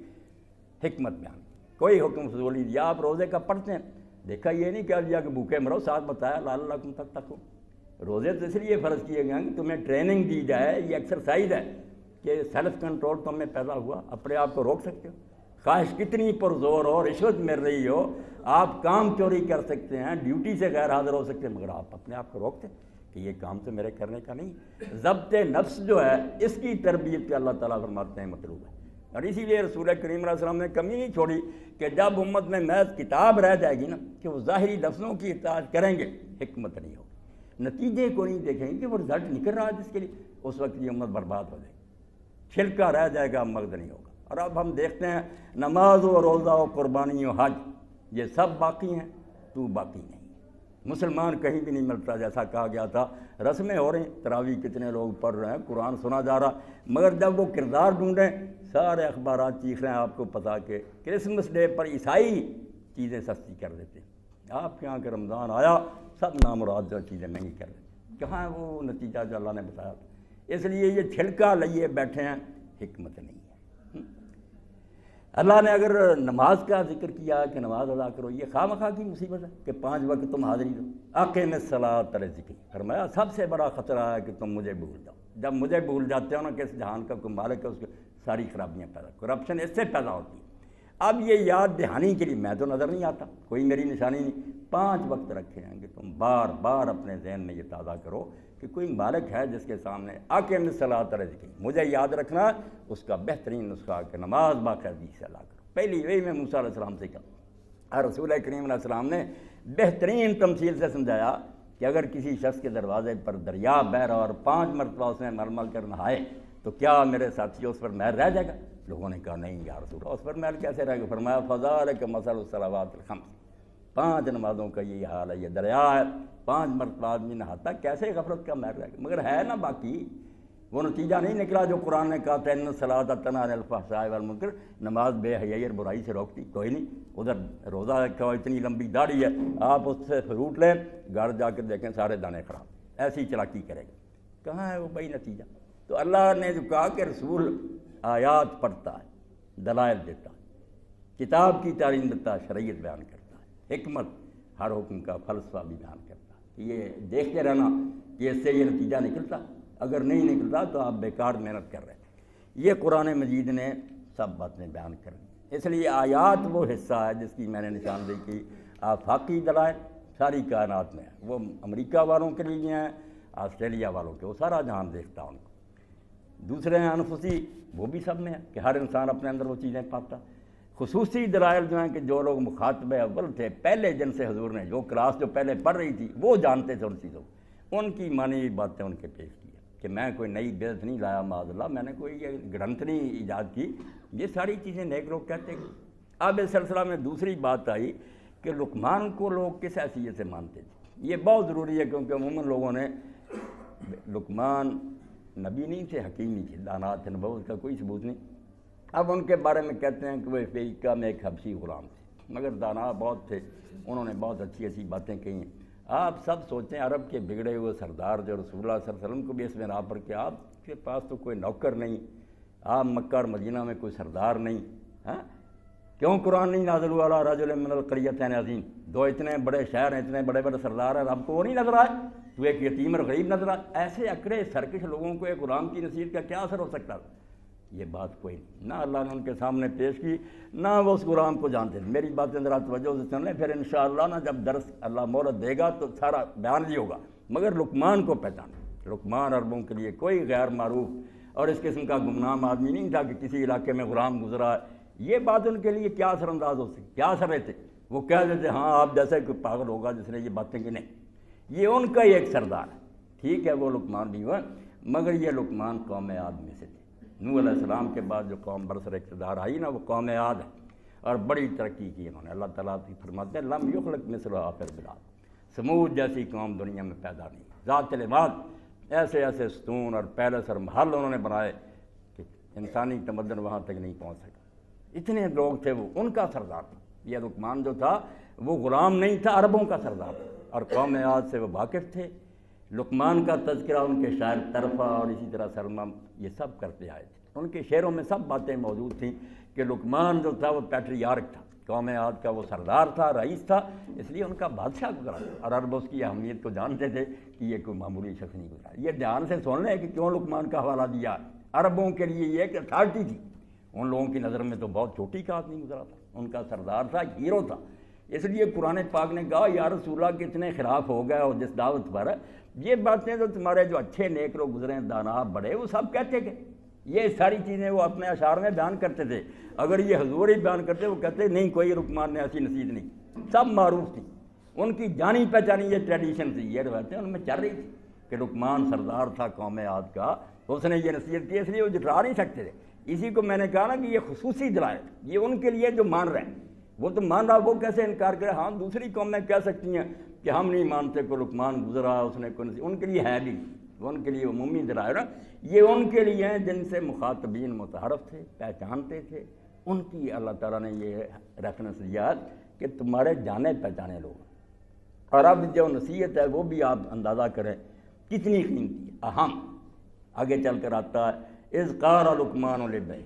حکمت بیان، کوئی حکم فضولی دیا۔ آپ روزے کا پڑھتے ہیں، دیکھا یہ نہیں کہہ دیا کہ بھوکے مرو، ساتھ بتایا لعل لکم تتقون۔ روزے تو اس لیے فرض کیے گئے ہیں کہ تمہیں ٹریننگ دی جائے، یہ ایکسرسائز ہے کہ سیلف کنٹرول تم میں پیدا ہوا، اپنے آپ کو روک سکتے ہو، خواہش کتنی پرزور ہو، رشوت مل رہی ہو، آپ کام چوری کر سکتے ہیں، ڈیوٹی سے غیر حاضر ہو سکتے ہیں، مگر آپ اپنے آپ کو روکتے کہ یہ کام تو میرے کرنے کا نہیں۔ ضبط نفس جو ہے اس کی تربیت پہ اللہ تعالیٰ فرماتے ہیں مطلوب ہے، اور اسی لیے رسول کریم علیہ السلام نے کمی نہیں چھوڑی کہ جب امت میں محض کتاب رہ جائے گی نا کہ وہ ظاہری لفظوں کی اطاعت کریں گے، حکمت نہیں ہوگی، نتیجے کو نہیں دیکھیں گے کہ وہ رزلٹ نکل رہا ہے جس کے لیے، اس وقت یہ امت برباد ہو جائے گی، چھلکا رہ جائے گا، مغز نہیں ہوگا۔ اور اب ہم دیکھتے ہیں نماز و روزہ و قربانی و حج یہ سب باقی ہیں، تو باقی نہیں۔ مسلمان کہیں بھی نہیں ملتا، جیسا کہا گیا تھا رسمیں ہو رہی ہیں، تراویح کتنے لوگ پڑھ رہے ہیں، قرآن سنا جا رہا، مگر جب وہ کردار ڈھونڈیں سارے اخبارات چیخ رہے ہیں آپ کو پتا کہ کرسمس ڈے پر عیسائی چیزیں سستی کر دیتے ہیں، آپ کے یہاں کہ رمضان آیا سب نامراد جو چیزیں مہنگی کر دیتے، کہاں ہے وہ نتیجہ جو اللہ نے بتایا تھا۔ اس لیے یہ چھلکا لیے بیٹھے ہیں، حکمت نہیں ہے۔ اللہ نے اگر نماز کا ذکر کیا کہ نماز ادا کرو، یہ خواہ مخواہ کی مصیبت ہے کہ پانچ وقت تم حاضری دو، اقیم الصلاۃ لذکری، فرمایا سب سے بڑا خطرہ ہے کہ تم مجھے بھول جاؤ۔ جب مجھے بھول جاتے ہو نا کہ اس جہان کا کوئی مالک ہے، اس کی ساری خرابیاں پیدا، کرپشن اس سے پیدا ہوتی ہے۔ اب یہ یاد دہانی کے لیے میں تو نظر نہیں آتا، کوئی میری نشانی نہیں، پانچ وقت رکھے ہیں کہ تم بار بار اپنے ذہن میں یہ تازہ کرو کہ کوئی مالک ہے جس کے سامنے اقیم الصلاۃ لذکری، مجھے یاد رکھنا اس کا بہترین نسخہ کہ نماز باقاعدگی سے ادا کرو۔ پہلی وہی میں موسیٰ علیہ السلام سے کہا، اور رسول کریم علیہ السلام نے بہترین تمثیل سے سمجھایا کہ اگر کسی شخص کے دروازے پر دریا بہہ رہا اور پانچ مرتبہ اس نے مل مل کر نہائے تو کیا میرے ساتھی اس پر محل رہ جائے گا؟ لوگوں نے کہا نہیں یا رسول اللہ، اس پر محل کیسے رہے گا؟ فرمایا فذلک مثل الصلوات الخمس، پانچ نمازوں کا یہی حال ہے، یہ دریا ہے، پانچ مرتبہ آدمی نہاتا کیسے غفلت کا محل رہے گا؟ مگر ہے نا باقی وہ نتیجہ نہیں نکلا جو قرآن نے کہا تھا ان الصلاۃ تنہی عن الفحشاء والمنکر، نماز بے حیائی اور برائی سے روکتی، کوئی نہیں۔ ادھر روزہ رکھا ہو، اتنی لمبی داڑھی ہے، آپ اس سے فروٹ لیں، گھر جا کر دیکھیں سارے دانے خراب، ایسی چلاکی کرے گا، کہاں ہے وہ بھائی نتیجہ؟ تو اللہ نے جو کہا کہ رسول آیات پڑھتا ہے، دلائل دیتا ہے، کتاب کی تعلیم دیتا ہے، شریعت بیان کرتا ہے، حکمت ہر حکم کا فلسفہ بھی بیان کرتا ہے، یہ دیکھتے رہنا کہ اس سے یہ نتیجہ نکلتا، اگر نہیں نکلتا تو آپ بیکار محنت کر رہے ہیں۔ یہ قرآن مجید نے سب باتیں بیان کر دی۔ اس لیے آیات وہ حصہ ہے جس کی میں نے نشاندہی کی، آفاقی دلائل ساری کائنات میں ہے، وہ امریکہ والوں کے لیے ہیں، آسٹریلیا والوں کے، وہ سارا جہان دیکھتا ان کو۔ دوسرے ہیں انفسی، وہ بھی سب میں ہے کہ ہر انسان اپنے اندر وہ چیزیں پاتا۔ خصوصی دلائل جو ہیں کہ جو لوگ مخاطب اول تھے، پہلے جن سے حضور نے جو کلاس جو پہلے پڑھ رہی تھی وہ جانتے تھے ان چیزوں کو، ان کی مانی باتیں ان کے پیش کی کہ میں کوئی نئی بدعت نہیں لایا معاذ اللہ، میں نے کوئی یہ گرنتھ نہیں ایجاد کی، یہ ساری چیزیں نیک لوگ کہتے ہیں۔ اب اس سلسلہ میں دوسری بات آئی کہ لقمان کو لوگ کس حیثیت سے مانتے تھے، یہ بہت ضروری ہے کیونکہ عموماً لوگوں نے لقمان نبی نہیں تھے، حکیم نہیں تھے، دانا تھے، نبوت کا کوئی ثبوت نہیں۔ اب ان کے بارے میں کہتے ہیں کہ وہ افریقہ میں ایک حبشی غلام تھے، مگر دانا بہت تھے، انہوں نے بہت اچھی اچھی باتیں کہی ہیں۔ آپ سب سوچیں عرب کے بگڑے ہوئے سردار جو رسول اللہ صلی اللہ علیہ وسلم کو بھی اس میں راہ پر کہ آپ کے پاس تو کوئی نوکر نہیں، آپ مکہ اور مدینہ میں کوئی سردار نہیں، ہاں کیوں قرآن نہیں نازل ہوا علی رجل من القریتین عظیم، دو اتنے بڑے شہر ہیں، اتنے بڑے بڑے سردار ہیں، آپ کو وہ نہیں نظر آئے، تو ایک یتیم اور غریب نظر آئے؟ ایسے اکڑے سرکش لوگوں کو ایک غلام کی نصیحت کا کیا اثر ہو سکتا تھا؟ یہ بات کوئی نہیں، نہ اللہ نے ان کے سامنے پیش کی، نہ وہ اس غلام کو جانتے تھے۔ میری باتیں ذرا توجہ سے سن لیں، پھر انشاءاللہ نا جب درس اللہ مہلت دے گا تو سارا بیان بھی ہوگا۔ مگر لقمان کو پہچانا، لقمان عربوں کے لیے کوئی غیر معروف اور اس قسم کا گمنام آدمی نہیں تھا کہ کسی علاقے میں غلام گزرا ہے۔ یہ بات ان کے لیے کیا اثر انداز ہو سکتی، کیا اثر رہتے؟ وہ کہہ دیتے ہاں آپ جیسے کوئی پاگل ہوگا جس نے یہ باتیں کی، نہیں، یہ ان کا ہی ایک سردار ہے۔ ٹھیک ہے وہ لقمان بھی ہوا، مگر یہ لقمان قوم عاد میں سے تھے۔ نوح علیہ السلام کے بعد جو قوم برسر اقتدار آئی نا وہ قوم عاد ہے، اور بڑی ترقی کی انہوں نے۔ اللہ تعالیٰ کی فرماتے ہیں لم یخلق مثلھا فی البلاد، سمود جیسی قوم دنیا میں پیدا نہیں، ذات العماد، ایسے ایسے ستون اور پیلس اور محل انہوں نے بنائے کہ انسانی تمدن وہاں تک نہیں پہنچ سکا، اتنے لوگ تھے، وہ ان کا سردار تھا۔ یہ لقمان جو تھا وہ غلام نہیں تھا، عربوں کا سردار تھا، اور قوم عاد سے وہ واقف تھے۔ لقمان کا تذکرہ ان کے شاعر طرفہ اور اسی طرح سلمہ یہ سب کرتے آئے تھے، ان کے شعروں میں سب باتیں موجود تھیں کہ لقمان جو تھا وہ پیٹریارک تھا، قوم عاد کا وہ سردار تھا، رئیس تھا، اس لیے ان کا بادشاہ گزرا، اور عرب اس کی اہمیت کو جانتے تھے کہ یہ کوئی معمولی شخص نہیں گزرا۔ یہ دھیان سے سن لیں کہ کیوں لقمان کا حوالہ دیا۔ عربوں کے لیے یہ ایک اتھارٹی تھی، ان لوگوں کی نظر میں تو بہت چھوٹی کا آدمی گزرا تھا، ان کا سردار تھا، ہیرو تھا۔ اس لیے قرآن پاک نے کہا یا رسول اللہ کے اتنے خلاف ہو گئے اور جس دعوت پر یہ باتیں تو تمہارے جو اچھے نیک لوگ گزرے ہیں، دانا بڑے، وہ سب کہتے کہ یہ ساری چیزیں وہ اپنے اشعار میں بیان کرتے تھے۔ اگر یہ حضور ہی بیان کرتے وہ کہتے نہیں کوئی لقمان نے ایسی نصیحت نہیں کی، سب معروف تھی، ان کی جانی پہچانی یہ ٹریڈیشن تھی، یہ روایتیں ان میں چل رہی تھی کہ لقمان سردار تھا قوم عاد کا، اس نے یہ نصیحت کی، اس لیے وہ جٹلا نہیں سکتے تھے۔ اسی کو میں نے کہا نا کہ یہ خصوصی دلائل یہ ان کے لیے جو مان رہے ہیں، وہ تو مان رہا، وہ کیسے انکار کرے؟ ہاں دوسری قومیں کہہ سکتی ہیں کہ ہم نہیں مانتے کہ لقمان گزرا، اس نے کوئی، ان کے لیے ہے بھی، ان کے لیے عمومی دلائل، یہ ان کے لیے ہیں جن سے مخاطبین متعارف تھے، پہچانتے تھے، ان کی اللہ تعالیٰ نے یہ ریفرنس دیا کہ تمہارے جانے پہچانے لوگ۔ اور اب جو نصیحت ہے وہ بھی آپ اندازہ کریں کتنی قیمتی، اہم، آگے چل کر آتا ہے اذ قال لقمان لابنہ،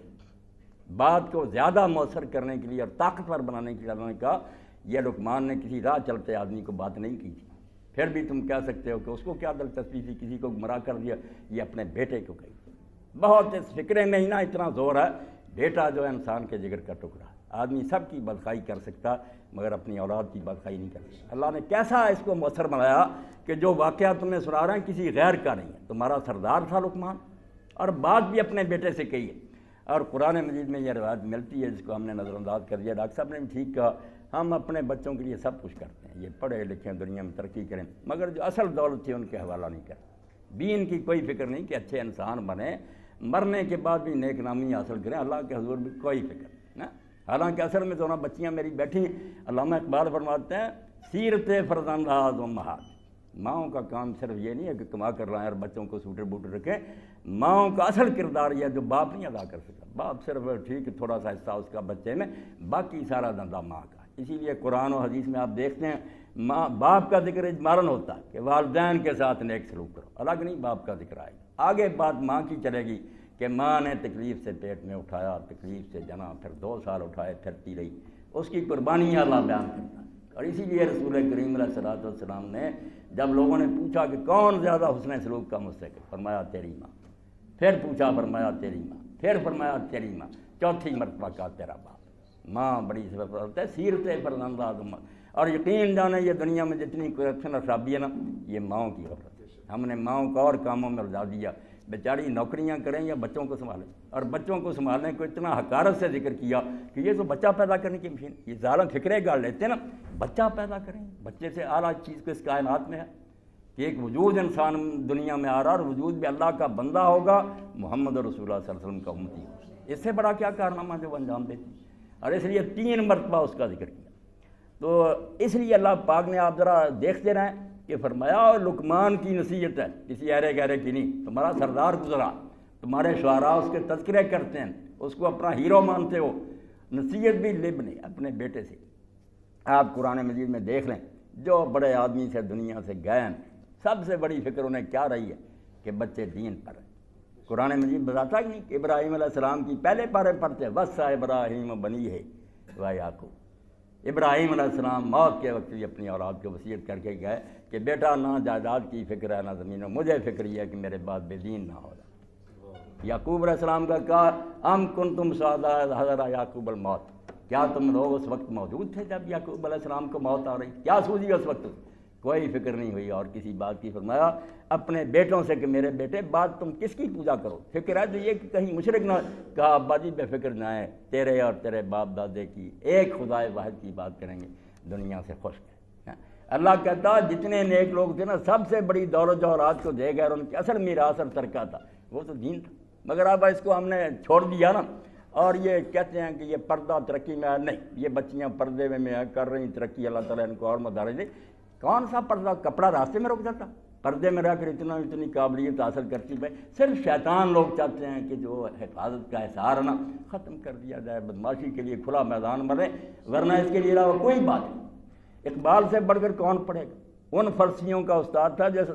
بات کو زیادہ مؤثر کرنے کے لیے اور طاقتور بنانے کے لیے اللہ نے کہا یہ لقمان نے کسی راہ چلتے آدمی کو بات نہیں کی تھی، پھر بھی تم کہہ سکتے ہو کہ اس کو کیا دلچسپی تھی، کسی کو گمراہ کر دیا، یہ اپنے بیٹے کو کہی۔ بہت اس فکرے میں ہی نا اتنا زور ہے، بیٹا جو ہے انسان کے جگر کا ٹکڑا، آدمی سب کی بدخوائی کر سکتا مگر اپنی اولاد کی بدخوائی نہیں کر سکتا۔ اللہ نے کیسا اس کو مؤثر بنایا کہ جو واقعہ تمہیں سنا رہا ہے کسی غیر کا نہیں ہے، تمہارا سردار تھا لقمان، اور بات بھی اپنے بیٹے سے کہی ہے۔ اور قرآن مجید میں یہ روایت ملتی ہے جس کو ہم نے نظر انداز کر دیا، ڈاکٹر صاحب نے بھی ٹھیک کہا، ہم اپنے بچوں کے لیے سب کچھ کرتے ہیں، یہ پڑھے لکھیں دنیا میں ترقی کریں، مگر جو اصل دولت تھی ان کے حوالہ نہیں کرتے، دین کی کوئی فکر نہیں کہ اچھے انسان بنیں، مرنے کے بعد بھی نیک نامی حاصل کریں، اللہ کے حضور بھی کوئی فکر نہیں۔ حالانکہ اصل میں تو نا بچیاں میری بیٹھی، علامہ اقبال فرماتے ہیں سیرت فرزند آز امہات، ماؤں کا کام صرف یہ نہیں ہے کہ کما کر لائیں اور بچوں کو سوٹر بوٹر رکھیں، ماؤں کا اصل کردار یہ جو باپ نہیں ادا کر سکتا، باپ صرف ٹھیک تھوڑا سا حصہ اس کا بچے میں، باقی سارا دندہ ماں کا۔ اسی لیے قرآن و حدیث میں آپ دیکھتے ہیں ماں باپ کا ذکر اجمالاً ہوتا ہے کہ والدین کے ساتھ نیک سلوک کرو، الگ نہیں باپ کا ذکر آئے گا، آگے بات ماں کی چلے گی کہ ماں نے تکلیف سے پیٹ میں اٹھایا، تکلیف سے جنا، پھر دو سال اٹھائے پھرتی رہی، اس کی قربانیاں اللہ بیان کرتا ہے۔ اور اسی لیے رسول کریم علیہ الصلوۃ والسلام نے جب لوگوں نے پوچھا کہ کون زیادہ حسن سلوک کا مستحق ہے، فرمایا تیری ماں، پھر پوچھا فرمایا تیری ماں، پھر فرمایا تیری ماں، چوتھی مرتبہ کا تیرا باپ۔ ماں بڑی سبب ہے، سیرت فرزند آدم۔ اور یقین جانے یہ دنیا میں جتنی کرپشن اور خرابی ہے نا، یہ ماؤں کی غفلت ہے۔ ہم نے ماؤں کو اور کاموں میں الجھا دیا، بیچاری نوکریاں کریں یا بچوں کو سنبھالیں، اور بچوں کو سنبھالنے کو اتنا حقارت سے ذکر کیا کہ یہ تو بچہ پیدا کرنے کی مشین، یہ ظالم فکرے گاڑ لیتے ہیں نا، بچہ پیدا کریں، بچے سے اعلیٰ چیز کو اس کائنات میں ہے کہ ایک وجود انسان دنیا میں آ رہا، اور وجود بھی اللہ کا بندہ ہوگا، محمد رسول اللہ صلی اللہ علیہ وسلم کا امتی ہوگا۔ اس سے بڑا کیا کارنامہ جو انجام دیتی، اور اس لیے تین مرتبہ اس کا ذکر کیا۔ تو اس لیے اللہ پاک نے، آپ ذرا دیکھتے رہیں کہ فرمایا اور لقمان کی نصیحت ہے، کسی ایرے گہرے کی نہیں، تمہارا سردار گزرا، تمہارے شعراء اس کے تذکرے کرتے ہیں، اس کو اپنا ہیرو مانتے ہو، نصیحت بھی لبن اپنے بیٹے سے۔ آپ قرآن مجید میں دیکھ لیں، جو بڑے آدمی سے دنیا سے گئے ہیں، سب سے بڑی فکر انہیں کیا رہی ہے کہ بچے دین پر ہیں۔ قرآن مجید بتاتا ہی نہیں کہ ابراہیم علیہ السلام کی پہلے پارے پڑھتے وَصَّى ابراہیم بنی ہے و یعقوب۔ ابراہیم علیہ السلام موت کے وقت بھی اپنی اولاد کو وصیت کر کے گئے کہ بیٹا نہ جائیداد کی فکر ہے نہ زمینوں، مجھے فکر یہ ہے کہ میرے بعد بے دین نہ ہو جائے۔ یعقوب علیہ السلام کا کہا ام کنتم شہداء اذ حضر یعقوب الموت، کیا تم لوگ اس وقت موجود تھے جب یعقوب علیہ السلام کو موت آ رہی؟ کیا سوجی اس وقت؟ کوئی فکر نہیں ہوئی اور کسی بات کی۔ فرمایا اپنے بیٹوں سے کہ میرے بیٹے بات تم کس کی پوجا کرو، فکر ہے تو یہ کہ کہیں مشرک نہ، کہا ابا جی بے فکر نہ ہے، تیرے اور تیرے باپ دادے کی ایک خدائے واحد کی بات کریں گے، دنیا سے خوش ہیں۔ اللہ کہتا جتنے نیک لوگ تھے نا، سب سے بڑی دولت جو آج کو دے گئے اور ان کی اصل میراث اور ترکہ تھا وہ تو دین تھا، مگر اب اس کو ہم نے چھوڑ دیا نا، اور یہ کہتے ہیں کہ یہ پردہ ترقی میں ہے، نہیں، یہ بچیاں پردے میں کر رہی ترقی، اللہ تعالیٰ ان کو اور مدارج دے۔ کون سا پردہ؟ کپڑا راستے میں رک جاتا، پردے میں رہ کر اتنا اتنی قابلیت حاصل کرتی ہے۔ صرف شیطان لوگ چاہتے ہیں کہ جو حفاظت کا احسار ہے نا ختم کر دیا جائے، بدماشی کے لیے کھلا میدان بنے، ورنہ اس کے لیے علاوہ کوئی بات نہیں۔ اقبال سے بڑھ کر کون پڑھے گا؟ ان فرسیوں کا استاد تھا جو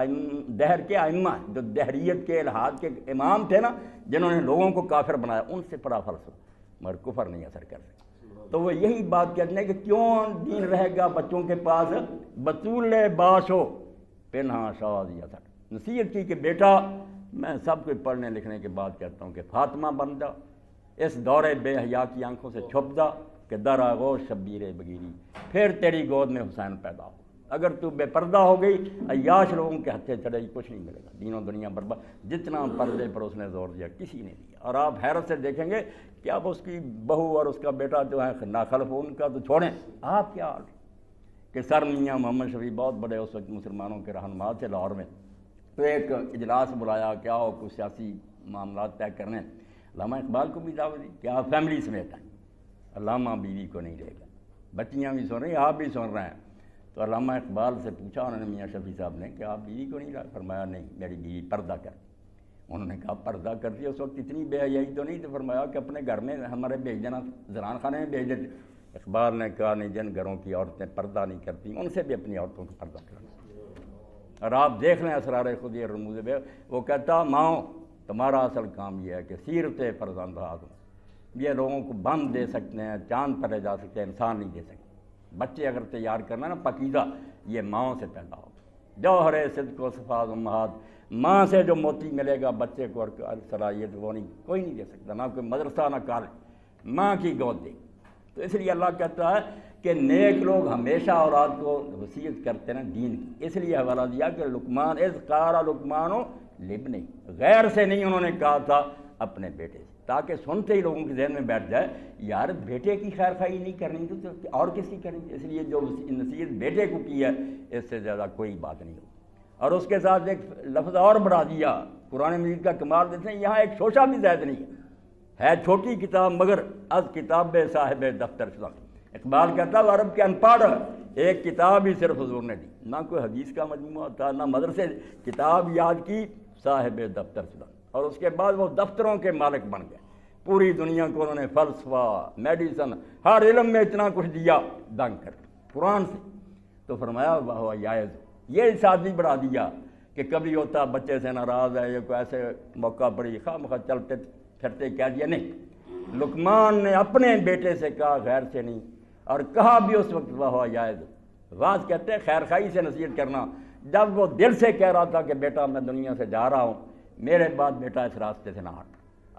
دہر کے ائمہ، جو دہریت کے الحاد کے امام تھے نا، جنہوں نے لوگوں کو کافر بنایا، ان سے پڑھا فلسفہ، مگر کفر نہیں اثر کر سکتا۔ تو وہ یہی بات کہتے ہیں کہ کیوں دین رہے گا بچوں کے پاس، بطول باش ہو پنہا شادی اثر۔ نصیحت کی کہ بیٹا میں سب کچھ پڑھنے لکھنے کے بعد کہتا ہوں کہ فاطمہ بن جا، اس دور بے حیا کی آنکھوں سے چھپ جا کہ در آغوش شبیر بگیری، پھر تیری گود میں حسین پیدا ہو۔ اگر تو بے پردہ ہو گئی، عیاش لوگوں کے ہتھے چڑھے گی، کچھ نہیں ملے گا، دین و دنیا برباد۔ جتنا پردے پر اس نے زور دیا کسی نے دیا، اور آپ حیرت سے دیکھیں گے کہ اب اس کی بہو اور اس کا بیٹا جو ہے ناخلف، ان کا تو چھوڑیں، آپ کیا حال کہ سر میاں محمد شفیع بہت بڑے اس وقت مسلمانوں کے رہنما تھے لاہور میں، تو ایک اجلاس بلایا، کیا ہو کچھ سیاسی معاملات طے کرنے، علامہ اقبال کو بھی دعوت دی کہ آپ فیملی سمیت آئیں۔ علامہ بیوی کو نہیں لے گا، بچیاں بھی سن رہی ہیں، آپ بھی سن رہے ہیں۔ تو علامہ اقبال سے پوچھا انہوں نے میاں شفیع صاحب نے کہ آپ بیوی کو نہیں لا؟ فرمایا نہیں، میری بیوی پردہ کر۔ انہوں نے کہا پردہ کرتی ہے، اس وقت اتنی بے حیائی تو نہیں، تو فرمایا کہ اپنے گھر میں ہمارے بھیج دینا، زنان خانے میں بھیج دیتے۔ اقبال نے کہا نہیں، جن گھروں کی عورتیں پردہ نہیں کرتی ان سے بھی اپنی عورتوں کو پردہ کرنا۔ اور آپ دیکھ لیں اسرار خودی اور رموز بے، وہ کہتا ماؤں تمہارا اصل کام یہ ہے کہ سیرت فرزند آدم، یہ لوگوں کو بم دے سکتے ہیں، چاند پر لے جا سکتے ہیں، انسان نہیں دے سکتے۔ بچے اگر تیار کرنا نا پاکیزہ، یہ ماؤں سے پیدا ہو، جوہر صدق و صفات امہات، ماں سے جو موتی ملے گا بچے کو اور صلاحیت وہ نہیں کوئی نہیں دے سکتا، نہ کوئی مدرسہ نہ کالج، ماں کی گود دے۔ تو اس لیے اللہ کہتا ہے کہ نیک لوگ ہمیشہ اولاد کو وصیت کرتے ہیں دین کی، اس لیے حوالہ دیا کہ لقمان اذ قال لقمان لابنہ، غیر سے نہیں انہوں نے کہا تھا اپنے بیٹے سے، تاکہ سنتے ہی لوگوں کے ذہن میں بیٹھ جائے یار بیٹے کی خیر خواہی نہیں کرنی تو اور کس کی کریں گے۔ اس لیے جو نصیحت بیٹے کو کی ہے اس سے زیادہ کوئی بات نہیں ہو۔ اور اس کے ساتھ ایک لفظ اور بڑھا دیا، قرآن مجید کا کمال دیتے ہیں، یہاں ایک شوشہ بھی زائد نہیں ہے، ہے چھوٹی کتاب مگر از کتاب صاحب دفتر شدہ۔ اقبال کہتا ہے عرب کے ان پڑھ، ایک کتاب ہی صرف حضور نے دی، نہ کوئی حدیث کا مجموعہ تھا نہ مدرسے، کتاب یاد کی صاحب دفتر شدہ، اور اس کے بعد وہ دفتروں کے مالک بن گئے۔ پوری دنیا کو انہوں نے فلسفہ، میڈیسن، ہر علم میں اتنا کچھ دیا دنگ کر قرآن سے۔ تو فرمایا وہ جائز، یہ سادی بڑھا دیا کہ کبھی ہوتا بچے سے ناراض ہے، یہ کوئی ایسے موقع پڑی خواہ مخواہ چلتے پھرتے کہہ دیا، نہیں، لقمان نے اپنے بیٹے سے کہا غیر سے نہیں، اور کہا بھی اس وقت وہ جائز۔ بعض کہتے ہیں خیر خواہی سے نصیحت کرنا، جب وہ دل سے کہہ رہا تھا کہ بیٹا میں دنیا سے جا رہا ہوں، میرے بعد بیٹا اس راستے سے نہ ہٹ،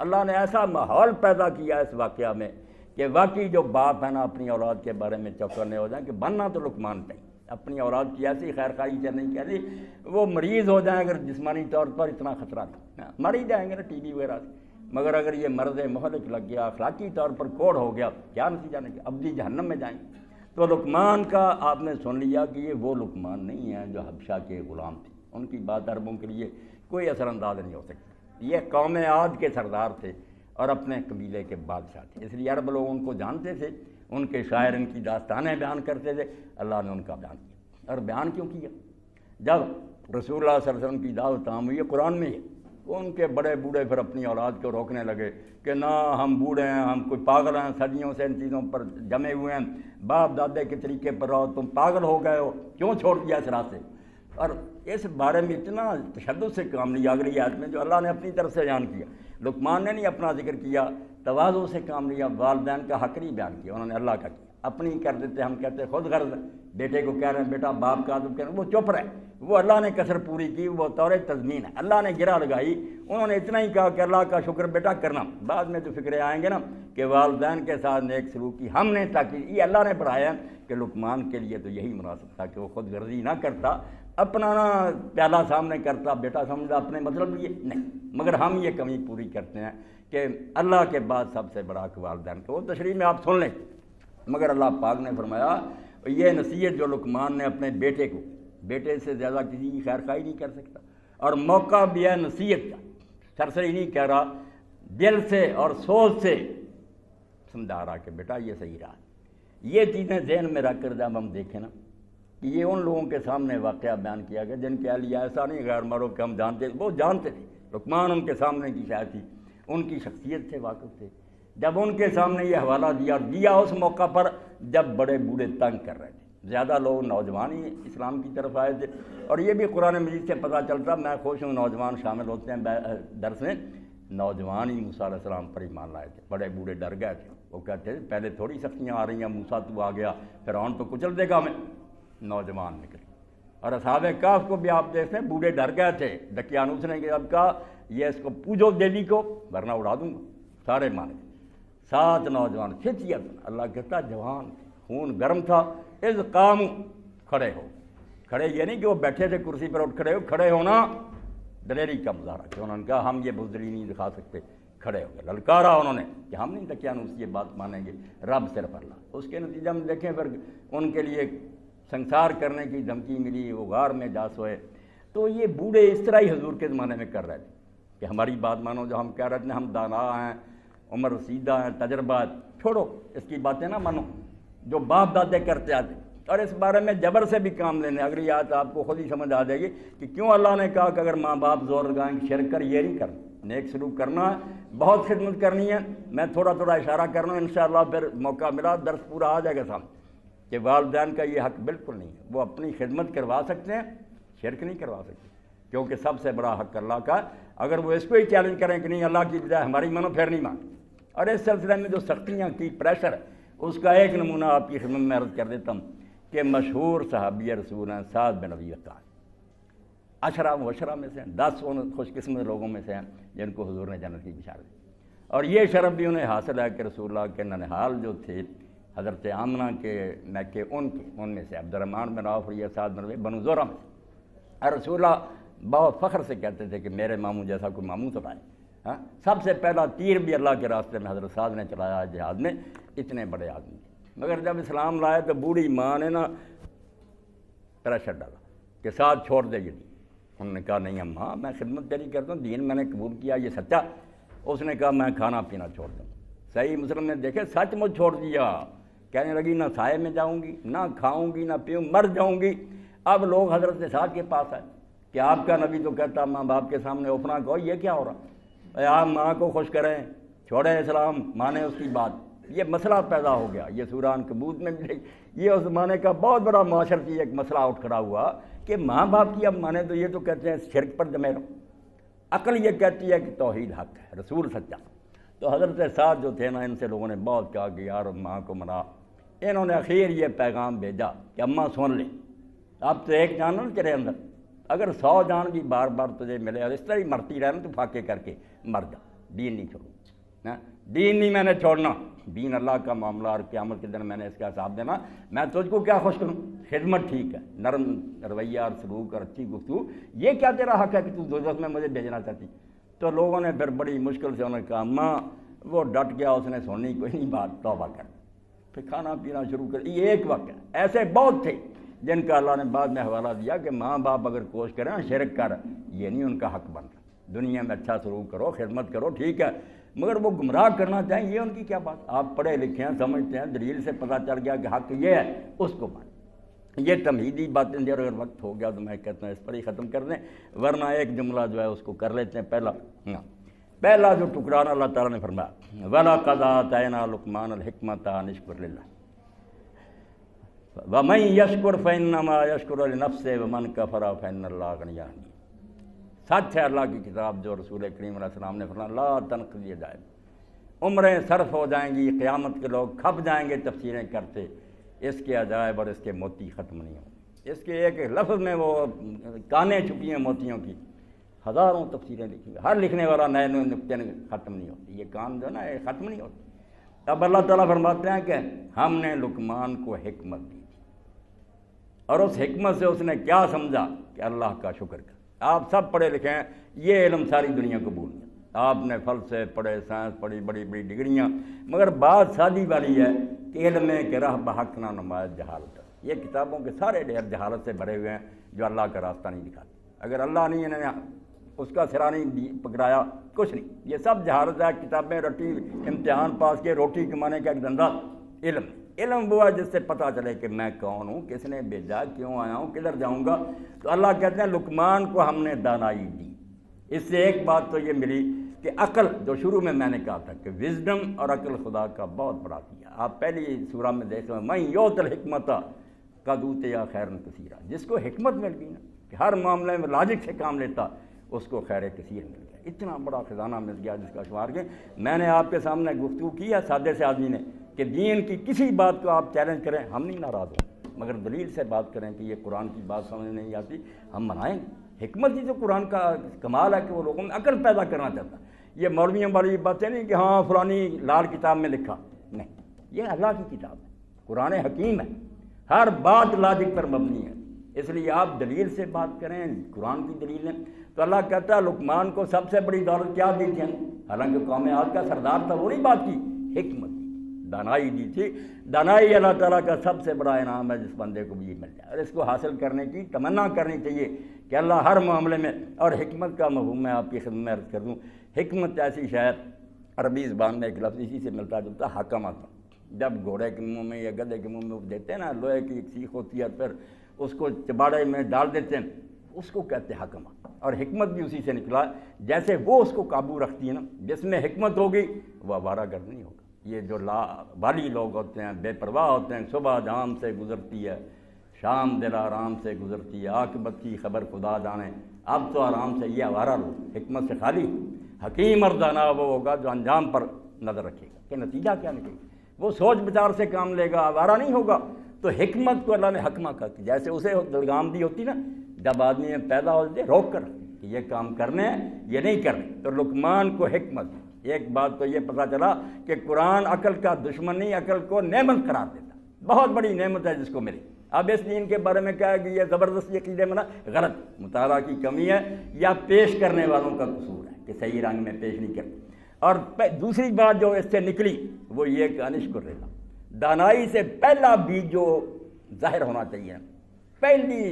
اللہ نے ایسا ماحول پیدا کیا اس واقعہ میں کہ واقعی جو باپ ہے نا اپنی اولاد کے بارے میں چوکنے ہو جائیں کہ بننا تو لقمان چاہیے، اپنی اولاد کی ایسی خیر خواہی سے نہیں کہتی وہ مریض ہو جائیں اگر جسمانی طور پر اتنا خطرہ نہیں، مر ہی جائیں گے نا ٹی بی وغیرہ سے، مگر اگر یہ مرض مہلک لگ گیا اخلاقی طور پر کوڑ ہو گیا کیا نتیجہ نہیں، ابدی جہنم میں جائیں گے۔ تو لقمان کا آپ نے سن لیا کہ یہ وہ لقمان نہیں ہے جو حبشہ کے غلام تھے، ان کی بات عربوں کے لیے کوئی اثر انداز نہیں ہو سکتی، یہ قوم عاد کے سردار تھے اور اپنے قبیلے کے بادشاہ تھے، اس لیے عرب لوگ ان کو جانتے تھے، ان کے شاعر ان کی داستانیں بیان کرتے تھے، اللہ نے ان کا بیان کیا۔ اور بیان کیوں کیا؟ جب رسول اللہ صلی اللہ علیہ وسلم کی دعوت عام ہوئی، قرآن میں ہے، ان کے بڑے بوڑھے پھر اپنی اولاد کو روکنے لگے کہ نہ ہم بوڑھے ہیں، ہم کوئی پاگل ہیں، صدیوں سے ان چیزوں پر جمے ہوئے ہیں، باپ دادے کے طریقے پر رہو، تم پاگل ہو گئے ہو، کیوں چھوڑ دیا اس راستے؟ اور اس بارے میں اتنا تشدد سے کام لیا اگلی آیت میں جو اللہ نے اپنی طرف سے بیان کیا، لقمان نے نہیں اپنا ذکر کیا، تواضع سے کام لیا، والدین کا حق نہیں بیان کیا، انہوں نے اللہ کا کیا، اپنی کر دیتے، ہم کہتے خود غرض، بیٹے کو کہہ رہے ہیں بیٹا باپ کا ادب کہہ رہے ہیں، وہ چپ رہے، وہ اللہ نے کسر پوری کی، وہ طور تضمین ہے، اللہ نے گرا لگائی، انہوں نے اتنا ہی کہا کہ اللہ کا شکر بیٹا کرنا، بعد میں جو فکرے آئیں گے نا کہ والدین کے ساتھ نیک سلوک کی ہم نے تاکہ یہ اللہ نے پڑھایا ہے کہ لقمان کے لیے تو یہی مناسب تھا کہ وہ خود غرضی نہ کرتا، اپنا نہ پیالہ سامنے کرتا، بیٹا سمجھتا اپنے مطلب لیے نہیں، مگر ہم یہ کمی پوری کرتے ہیں کہ اللہ کے بعد سب سے بڑا کہ والدین کو، وہ تشریح میں آپ سن لیں، مگر اللہ پاک نے فرمایا یہ نصیحت جو لقمان نے اپنے بیٹے کو، بیٹے سے زیادہ کسی کی خیر خواہی نہیں کر سکتا، اور موقع بھی ہے نصیحت کا، سرسری نہیں کہہ رہا، دل سے اور سوچ سے سمجھا رہا کہ بیٹا یہ صحیح رہا۔ یہ چیزیں ذہن میں رکھ کر جب ہم دیکھیں نا کہ یہ ان لوگوں کے سامنے واقعہ بیان کیا گیا جن کے اہلیہ ایسا نہیں غیر مرو کہ ہم جانتے، وہ جانتے تھے، لقمان ان کے سامنے کی شاید تھی، ان کی شخصیت سے واقف تھے، جب ان کے سامنے یہ حوالہ دیا اور دیا اس موقع پر جب بڑے بوڑھے تنگ کر رہے تھے، زیادہ لوگ نوجوان ہی اسلام کی طرف آئے تھے، اور یہ بھی قرآن مجید سے پتہ چلتا، میں خوش ہوں نوجوان شامل ہوتے ہیں درس میں، نوجوان ہی موسیٰ علیہ السلام پر ایمان لائے تھے، بڑے بوڑھے ڈر گئے تھے، وہ کہتے تھے پہلے تھوڑی سختیاں آ رہی ہیں، موسیٰ تو آ گیا، فرعون تو کچل دے گا ہمیں، نوجوان نکلے۔ اور اصحاب کہف کو بھی آپ دیکھتے ہیں بوڑھے ڈر گئے تھے، دقیانوس نے جب کہا یہ اس کو پوجو دہلی کو ورنہ اڑا دوں گا، سارے مانے، سات نوجوان فتیت، اللہ کہتا جوان، خون گرم تھا، اذ قاموا، کھڑے ہو، کھڑے یہ نہیں کہ وہ بیٹھے تھے کرسی پر اٹھ کھڑے ہو، کھڑے ہونا دلیری کا مظاہرہ، کہ انہوں نے کہا ہم یہ بزدلی نہیں دکھا سکتے، کھڑے ہو گئے، للکارا انہوں نے کہ ہم نہیں دقیانوس یہ بات مانیں گے، رب صرف اللہ۔ اس کے نتیجہ میں دیکھیں پھر ان کے لیے سنسار کرنے کی دھمکی ملی، وہ غار میں جا سوئے، تو یہ بوڑھے اس طرح ہی حضور کے زمانے میں کر رہے تھے کہ ہماری بات مانو، جو ہم کہہ رہے تھے ہم دانا ہیں، عمر رسیدہ ہیں، تجربہ ہے، چھوڑو اس کی باتیں نہ مانو جو باپ دادے کرتے آتے، اور اس بارے میں جبر سے بھی کام لینے، اگلی آیت آپ کو خود ہی سمجھ آ جائے گی کہ کیوں اللہ نے کہا کہ اگر ماں باپ زور لگائیں کہ شرک کر، یہ نہیں کرنا، نیک سلوک کرنا ہے، بہت خدمت کرنی ہے، میں تھوڑا تھوڑا اشارہ کر رہا ہوں، انشاءاللہ پھر موقع ملا درس پورا آ جائے گا سامنے کہ والدین کا یہ حق بالکل نہیں ہے، وہ اپنی خدمت کروا سکتے ہیں، شرک نہیں کروا سکتے، کیونکہ سب سے بڑا حق اللہ کا، اگر وہ اس کو ہی چیلنج کریں کہ نہیں اللہ کی بجائے ہماری مانو، پھر نہیں مان۔ اور اس سلسلے میں جو سختیاں کی پریشر، اس کا ایک نمونہ آپ کی خدمت میں عرض کر دیتا ہوں کہ مشہور صحابی رسول ہیں سعد بن ابی وقاص، عشرہ مبشرہ میں سے ہیں، دس ان خوش قسمت لوگوں میں سے ہیں جن کو حضور نے جنت کی بشارت دی، اور یہ شرف بھی انہیں حاصل ہے کہ رسول اللہ کے ننہال جو تھے حضرت آمنہ کے میکے، ان کے ان میں سے عبد الرحمن بن عوف اور سعد بن بنو زہرہ میں سے، اور رسول اللہ بہت فخر سے کہتے تھے کہ میرے ماموں جیسا کوئی ماموں تو پائے، ہاں سب سے پہلا تیر بھی اللہ کے راستے میں حضرت سعد نے چلایا جہاد میں، اتنے بڑے آدمی تھے، مگر جب اسلام لائے تو بوڑھی ماں نے نا پریشر ڈالا کہ ساتھ چھوڑ دے، یہ انہوں نے کہا نہیں اماں میں خدمت تیری کرتا ہوں، دین میں نے قبول کیا، یہ سچا، اس نے کہا میں کھانا پینا چھوڑ دوں، صحیح مسلم نے دیکھے سچ مجھ چھوڑ دیا، کہنے لگی نہ سائے میں جاؤں گی، نہ کھاؤں گی، نہ پیوں، مر جاؤں گی۔ اب لوگ حضرت سعد کے پاس آئے کہ آپ کا نبی تو کہتا ماں باپ کے سامنے اپنا کہو، یہ کیا ہو رہا، اے آپ ماں کو خوش کریں، چھوڑیں اسلام، مانیں اس کی بات، یہ مسئلہ پیدا ہو گیا، یہ سورہ عنکبوت میں بھی یہ اس زمانے کا بہت بڑا معاشرتی ایک مسئلہ اٹھ کھڑا ہوا کہ ماں باپ کی اب مانیں تو یہ تو کہتے ہیں شرک پر جمے رہو، عقل یہ کہتی ہے کہ توحید حق ہے، رسول سچا۔ تو حضرت سعد جو تھے نا، ان سے لوگوں نے بہت کہا کہ یار ماں کو منا، انہوں نے اخیر یہ پیغام بھیجا کہ اماں سن لیں، اب تو ایک جان نا تیرے اندر، اگر سو جان بھی بار بار تجھے ملے اور اس طرح ہی مرتی رہے نا تو پھاکے کر کے مر جا، دین نہیں چھوڑوں، دین نہیں میں نے چھوڑنا، دین اللہ کا معاملہ، اور قیامت کے دن میں نے اس کا حساب دینا۔ میں تجھ کو کیا خوش کروں؟ خدمت ٹھیک ہے، نرم رویہ اور سلوک اور اچھی گفتگو، یہ کیا تیرا حق ہے کہ تو دوزخ میں مجھے بھیجنا چاہتی؟ تو لوگوں نے پھر بڑی مشکل سے انہوں نے کہا ماں، وہ ڈٹ گیا، اس نے سنی کوئی نہیں بات، توبہ کر، پھر کھانا پینا شروع کر۔ یہ ایک وقت ہے، ایسے بہت تھے جن کا اللہ نے بعد میں حوالہ دیا کہ ماں باپ اگر کوشش کریں شرک کر، یہ نہیں ان کا حق بنتا، دنیا میں اچھا سلوک کرو، خدمت کرو، ٹھیک ہے، مگر وہ گمراہ کرنا چاہیں یہ ان کی کیا بات؟ آپ پڑھے لکھے ہیں، سمجھتے ہیں، دلیل سے پتہ چل گیا کہ حق یہ ہے، اس کو مان۔ یہ تمہیدی باتیں دیر اگر وقت ہو گیا تو میں کہتا ہوں اس پر ہی ختم کر دیں، ورنہ ایک جملہ جو ہے اس کو کر لیتے ہیں۔ پہلا پہلا جو ٹکرانا اللہ تعالیٰ نے فرمایا وَلَقَدْ آتَيْنَا لُقْمَانَ الْحِكْمَةَ أَنِ اشْكُرْ لِلَّهِ وَمَن يَشْكُرْ فَإِنَّمَا يَشْكُرُ لِنَفْسِهِ وَمَن كَفَرَ فَإِنَّ اللَّهَ غَنِيٌّ حَمِيدٌ۔ سچ ہے اللہ کی کتاب جو رسول کریم علیہ السلام نے فرمایا لا تنقضی عجائب، عمریں صرف ہو جائیں گی، قیامت کے لوگ کھپ جائیں گے تفسیریں کرتے، اس کے عجائب اور اس کے موتی ختم نہیں ہوں۔ اس کے ایک لفظ میں وہ کانیں چھپی ہیں موتیوں کی، ہزاروں تفسیریں لکھی، ہر لکھنے والا نئے نئے نقطے ختم نہیں ہوتی، یہ کام جو ہے نا یہ ختم نہیں ہوتی۔ اب اللہ تعالیٰ فرماتے ہیں کہ ہم نے لقمان کو حکمت دی اور اس حکمت سے اس نے کیا سمجھا کہ اللہ کا شکر کر۔ آپ سب پڑھے لکھے ہیں، یہ علم ساری دنیا کو بھول گیا، آپ نے فلسفے پڑھے، سائنس پڑھی، بڑی بڑی ڈگریاں، مگر بات سادی والی ہے کہ علم کہ راہ بحق نہ نمایت جہالت۔ یہ کتابوں کے سارے ڈھیر جہالت سے بھرے ہوئے ہیں جو اللہ کا راستہ نہیں دکھاتے۔ اگر اللہ نہیں انہیں اس کا سرا نہیں پکڑایا کچھ نہیں، یہ سب جہالت ہے۔ کتابیں رٹی، امتحان پاس کے، روٹی کمانے کا ایک دھندا علم علم وہ ہے جس سے پتہ چلے کہ میں کون ہوں، کس نے بھیجا، کیوں آیا ہوں، کدھر جاؤں گا۔ تو اللہ کہتے ہیں لقمان کو ہم نے دانائی دی۔ اس سے ایک بات تو یہ ملی کہ عقل، جو شروع میں میں نے کہا تھا کہ وزڈم اور عقل خدا کا بہت بڑا کیا۔ آپ پہلی سورہ میں دیکھ رہے ہیں میں یوت الحکمت قد اوتیا خیرا کثیرا، جس کو حکمت مل گئی نا کہ ہر معاملے میں لاجک سے کام لیتا، اس کو خیر کثیر مل گیا، اتنا بڑا خزانہ مل گیا جس کا شمار کے میں نے آپ کے سامنے گفتگو کی ہے سادے سے آدمی نے کہ دین کی کسی بات کو آپ چیلنج کریں ہم نہیں ناراض ہوں، مگر دلیل سے بات کریں کہ یہ قرآن کی بات سمجھ نہیں آتی ہم منائیں۔ حکمت ہی تو قرآن کا کمال ہے کہ وہ لوگوں میں عقل پیدا کرنا چاہتا۔ یہ مولویوں والی باتیں نہیں کہ ہاں فلانی لال کتاب میں لکھا، نہیں، یہ اللہ کی کتاب ہے، قرآن حکیم ہے، ہر بات لاجک پر مبنی ہے، اس لیے آپ دلیل سے بات کریں، قرآن کی دلیل ہے۔ تو اللہ کہتا ہے لقمان کو سب سے بڑی دولت کیا دی تھی، حالانکہ قوم عاد کا سردار تھا، وہ نہیں بات کی، حکمت دی، دانائی دی تھی۔ دانائی اللہ تعالیٰ کا سب سے بڑا انعام ہے جس بندے کو بھی یہ مل جائے، اور اس کو حاصل کرنے کی تمنا کرنی چاہیے کہ اللہ ہر معاملے میں، اور حکمت کا مفہوم میں آپ کی خدمت میں عرض کر دوں، حکمت ایسی شاید عربی زبان میں ایک لفظ اسی سے ملتا جلتا حکم آتا، جب گھوڑے کے منہ میں یا گدھے کے منہ میں دیتے ہیں نا لوہے کی ایک سیخ ہوتی ہے، پھر اس کو چباڑے میں ڈال دیتے ہیں، اس کو کہتے ہیں حکم، اور حکمت بھی اسی سے نکلا۔ جیسے وہ اس کو قابو رکھتی ہے نا، جس میں حکمت ہوگی وہ آوارہ گرد نہیں ہوگا۔ یہ جو لا والی لوگ ہوتے ہیں، بے پرواہ ہوتے ہیں، صبح جام سے گزرتی ہے، شام دل آرام سے گزرتی ہے، عاقبت کی خبر خدا جانے، اب تو آرام سے، یہ آوارہ لوگ حکمت سے خالی۔ حکیم اور دانا وہ ہوگا جو انجام پر نظر رکھے گا کہ نتیجہ کیا نکلے گا، وہ سوچ بچار سے کام لے گا، آوارہ نہیں ہوگا۔ تو حکمت کو اللہ نے حکمہ کہا کہ جیسے اسے لگام دی ہوتی نا، جب آدمی میں پیدا ہو جائے روک کر کہ یہ کام کرنے ہیں یہ نہیں کرنے، تو لقمان کو حکمت۔ ایک بات تو یہ پتہ چلا کہ قرآن عقل کا دشمن نہیں، عقل کو نعمت قرار دیتا، بہت بڑی نعمت ہے جس کو ملی۔ اب اس دین کے بارے میں کیا ہے کہ یہ زبردستی عقیدے میں نا غلط، مطالعہ کی کمی ہے یا پیش کرنے والوں کا قصور ہے کہ صحیح رنگ میں پیش نہیں کرتے۔ اور دوسری بات جو اس سے نکلی وہ یہ کہ انشکر رہا، دانائی سے پہلا بیج جو ظاہر ہونا چاہیے، پہلی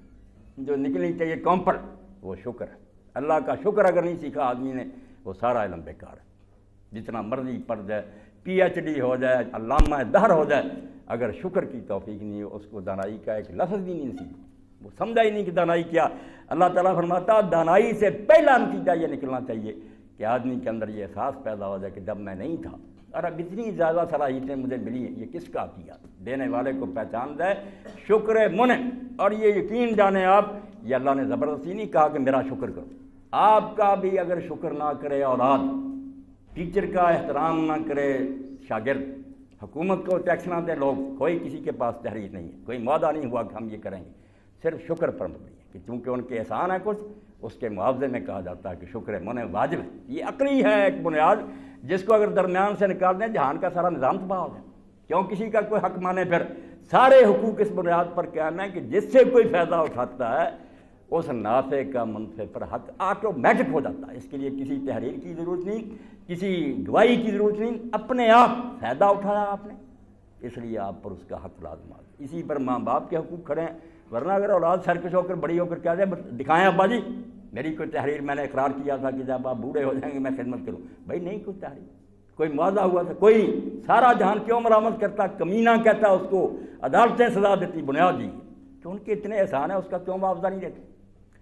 جو نکلنی چاہیے کمپل، وہ شکر ہے۔ اللہ کا شکر اگر نہیں سیکھا آدمی نے وہ سارا علم بیکار ہے، جتنا مرضی پڑھ جائے، پی ایچ ڈی ہو جائے، علامہ دہر ہو جائے، اگر شکر کی توفیق نہیں ہو اس کو دانائی کا ایک لفظ بھی نہیں نصیب، وہ سمجھا ہی نہیں کہ دانائی کیا۔ اللہ تعالیٰ فرماتا دانائی سے پہلا نتیجہ یہ نکلنا چاہیے کہ آدمی کے اندر یہ احساس پیدا ہو جائے کہ جب میں نہیں تھا اور اب اتنی زیادہ صلاحیتیں مجھے ملی ہیں، یہ کس کا کیا، دینے والے کو پہچان جائے، شکر منع۔ اور یہ یقین جانے آپ، یہ اللہ نے زبردستی نہیں کہا کہ میرا شکر کرو، آپ کا بھی اگر شکر نہ کرے اولاد، ٹیچر کا احترام نہ کرے شاگرد، حکومت کو ٹیکس نہ دے لوگ، کوئی کسی کے پاس تحریر نہیں ہے، کوئی وعدہ نہیں ہوا کہ ہم یہ کریں گے، صرف شکر پر مبنی ہے۔ کہ چونکہ ان کے احسان ہے کچھ، اس کے معاوضے میں کہا جاتا ہے کہ شکر من واجب ہے۔ یہ عقلی ہے ایک بنیاد جس کو اگر درمیان سے نکال دیں جہان کا سارا نظام تباہ ہو جائے۔ کیوں کسی کا کوئی حق مانے؟ پھر سارے حقوق اس بنیاد پر قائم ہے کہ جس سے کوئی فائدہ اٹھاتا ہے اس نافع کا منفع پر حق آٹومیٹک ہو جاتا ہے۔ اس کے لیے کسی تحریر کی ضرورت نہیں، کسی گواہی کی ضرورت نہیں، اپنے آپ فائدہ اٹھایا آپ نے، اس لیے آپ پر اس کا حق لازم آ۔ اسی پر ماں باپ کے حقوق کھڑے ہیں، ورنہ اگر اولاد سرکش ہو کر بڑی ہو کر کیا جائے دکھائیں ابا جی میری کوئی تحریر میں نے اقرار کیا تھا کہ جب آپ بوڑھے ہو جائیں گے میں خدمت کروں، بھائی نہیں کوئی تحریر، کوئی معاوضہ ہوا تھا، کوئی سارا جہان کیوں مرامت کرتا، کمینہ کہتا اس کو، عدالتیں سزا دیتی، بنیاد دی کہ ان کے اتنے احسان ہیں اس کا کیوں معاوضہ نہیں دیتے؟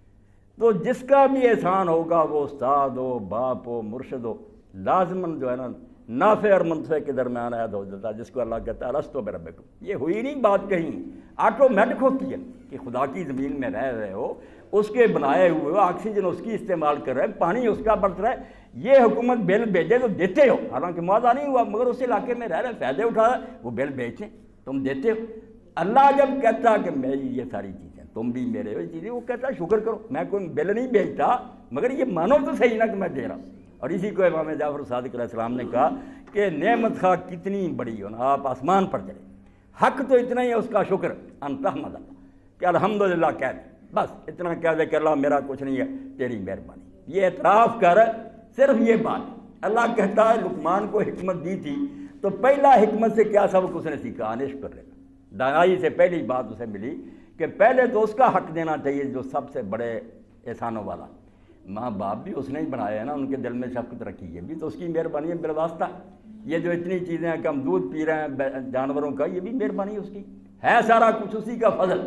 تو جس کا بھی احسان ہوگا وہ استاد ہو، باپ ہو، مرشد ہو، لازماً جو ہے نا نافع اور منفع کے درمیان عائد ہو جاتا ہے، جس کو اللہ کہتا ہے الستو بربکم۔ یہ ہوئی نہیں بات کہیں، آٹومیٹک ہوتی ہے کہ خدا کی زمین میں رہ رہے ہو، اس کے بنائے ہوئے ہو، آکسیجن اس کی استعمال کر رہے، پانی اس کا برت رہا ہے، یہ حکومت بل بھیجے تو دیتے ہو، حالانکہ معاوضہ نہیں ہوا مگر اس علاقے میں رہ رہے فائدے اٹھا رہے، وہ بل بھیجتے تم دیتے ہو۔ اللہ جب کہتا کہ میری یہ ساری چیزیں تم بھی میرے ہو چیزیں، وہ کہتا شکر کرو، میں کوئی بل نہیں بھیجتا مگر یہ مانو تو صحیح نہ کہ میں دے رہا ہوں۔ اور اسی کو امام جعفر صادق علیہ السلام نے کہا کہ نعمت خواہ کتنی بڑی ہو نا آپ آسمان پر چلے، حق تو اتنا ہی ہے اس کا شکر ان تحمد اللہ، کہ الحمدللہ کہہ دے، بس اتنا کہہ دے کہ اللہ میرا کچھ نہیں ہے تیری مہربانی، یہ اعتراف کر، صرف یہ بات۔ اللہ کہتا ہے لقمان کو حکمت دی تھی تو پہلا حکمت سے کیا سبق اس نے سیکھا؟ انش پر رہنا۔ دانائی سے پہلی بات اسے ملی کہ پہلے تو اس کا حق دینا چاہیے جو سب سے بڑے احسانوں والا، ماں باپ بھی اس نے ہی بنایا ہے نا، ان کے دل میں شفقت رکھی ہے، بھی تو اس کی مہربانی ہے بالواسطہ۔ یہ جو اتنی چیزیں ہیں کہ ہم دودھ پی رہے ہیں جانوروں کا، یہ بھی مہربانی اس کی ہے، سارا کچھ اسی کا فضل۔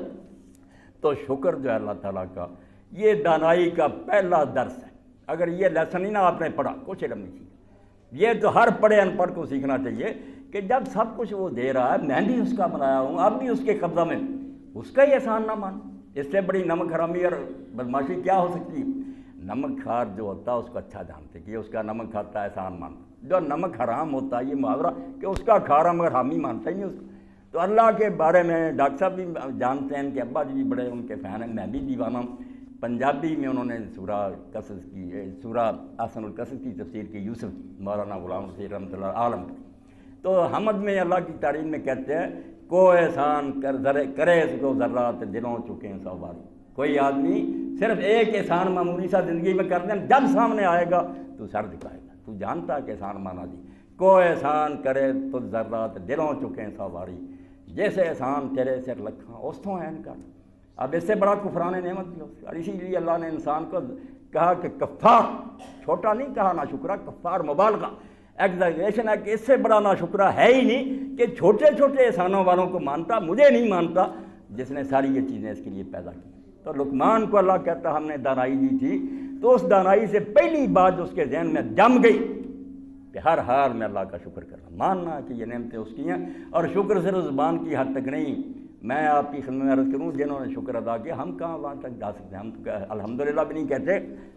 تو شکر جو ہے اللہ تعالیٰ کا، یہ دانائی کا پہلا درس ہے۔ اگر یہ لیسن ہی نہ آپ نے پڑھا کچھ علم نہیں سیکھا۔ یہ تو ہر پڑھے ان پڑھ کو سیکھنا چاہیے کہ جب سب کچھ وہ دے رہا ہے، میں بھی اس کا بنایا ہوں، اب بھی اس کے قبضہ میں، اس کا ہی احسان نہ مان۔ اس سے بڑی نمک حرامی اور بدماشی کیا ہو سکتی ہے؟ نمک خوار جو ہوتا ہے اس کو اچھا جانتے کہ اس کا نمک کھاتا ہے احسان مانتا، جو نمک حرام ہوتا ہے یہ محاورہ کہ اس کا کھا رہا مگر حامی مانتا ہی نہیں اس کو۔ تو اللہ کے بارے میں ڈاکٹر صاحب بھی جانتے ہیں کہ ابا جی بھی بڑے ان کے فین ہیں، میں بھی دیوانہ ہوں۔ پنجابی میں انہوں نے سورہ قصص کی، سورہ احسن القصص کی تفسیر کی، یوسف کی، مولانا غلام رشید رحمۃ اللہ عالم کی۔ تو حمد میں اللہ کی تعریف میں کہتے ہیں کو احسان کر ذرے کرے اس کو ذرات دلوں چکے سو باری۔ کوئی آدمی صرف ایک احسان معمولی سا زندگی میں کر دیں، جب سامنے آئے گا تو سر دکھائے گا، تو جانتا کہ احسان مانا جی کو احسان کرے تو ذرات دلوں چکے سو باری، جیسے احسان تیرے سر لکھاں اوستوں ہیں ان کا۔ اب اس سے بڑا کفران نعمت بھی ہو سکتا، اور اسی لیے اللہ نے انسان کو کہا کہ کفار، چھوٹا نہیں کہا نا شکرہ، کفار مبالغہ ایگزیجریشن ہے کہ اس سے بڑا نا شکرہ ہے ہی نہیں کہ چھوٹے چھوٹے احسانوں والوں کو مانتا، مجھے نہیں مانتا جس نے ساری یہ چیزیں اس کے لیے پیدا کی۔ تو لقمان کو اللہ کہتا ہم نے دانائی دی تھی، تو اس دانائی سے پہلی بات جو اس کے ذہن میں جم گئی کہ ہر حال میں اللہ کا شکر کرنا، ماننا کہ یہ نعمتیں اس کی ہیں، اور شکر صرف زبان کی حد تک نہیں۔ میں آپ کی خدمت میں عرض کروں جنہوں نے شکر ادا کیا، ہم کہاں وہاں تک جا سکتے ہیں؟ ہم تو الحمدللہ بھی نہیں کہتے۔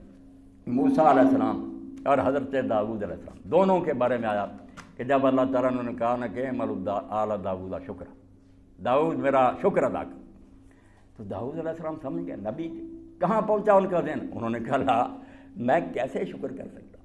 موسیٰ علیہ السلام اور حضرت داؤد علیہ السلام دونوں کے بارے میں آیا کہ جب اللہ تعالیٰ نے کہا نا کہ اعملوا آل داؤد شکر، داؤد میرا شکر ادا کر، تو داؤد علیہ السلام سمجھ گئے نبی کہاں پہنچا ان کا ذہن، انہوں نے کہا لا میں کیسے شکر کر سکتا۔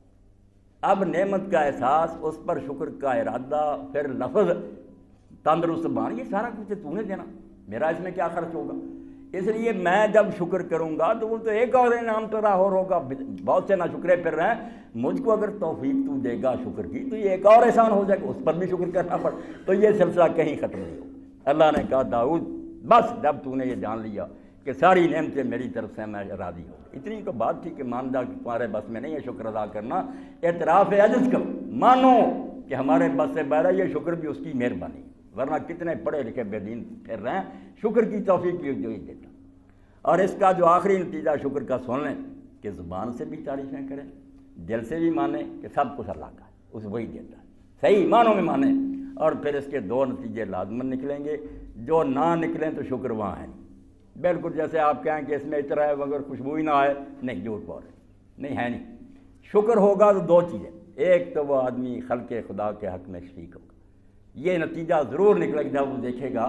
اب نعمت کا احساس، اس پر شکر کا ارادہ، پھر لفظ تندرست بان، یہ سارا کچھ تو نے دینا، میرا اس میں کیا خرچ ہوگا؟ اس لیے میں جب شکر کروں گا تو وہ تو ایک اور انعام تو راہ اور ہوگا، بہت سے ناشکرے پھر رہے ہیں، مجھ کو اگر توفیق تو دے گا شکر کی تو یہ ایک اور احسان ہو جائے گا، اس پر بھی شکر کرنا پڑ، تو یہ سلسلہ کہیں ختم نہیں ہو۔ اللہ نے کہا داؤد بس جب تو نے یہ جان لیا کہ ساری نعمتیں میری طرف سے میں راضی ہوں، اتنی تو بات تھی کہ مان جا کہ تمہارے بس میں نہیں ہے شکر ادا کرنا، اعتراف عجز کرو، مانو کہ ہمارے بس سے باہر ہے، یہ شکر بھی اس کی مہربانی، ورنہ کتنے پڑھے لکھے بے دین پھر رہے ہیں، شکر کی توفیق بھی جو ہی دیتا۔ اور اس کا جو آخری نتیجہ شکر کا سن لیں کہ زبان سے بھی تعریفیں کریں، دل سے بھی مانیں کہ سب کچھ اللہ کا ہے، اس وہی دیتا ہے، صحیح معنوں میں مانیں، اور پھر اس کے دو نتیجے لازمن نکلیں گے، جو نہ نکلیں تو شکر وہاں ہے نہیں، بالکل جیسے آپ کہیں کہ اس میں عطر ہے مگر خوشبو ہی نہ آئے، نہیں جھوٹ بول رہے، نہیں ہے نہیں۔ شکر ہوگا تو دو چیزیں، ایک تو وہ آدمی خلق خدا کے حق میں شریک ہوگا، یہ نتیجہ ضرور نکلے گا جب وہ دیکھے گا کہ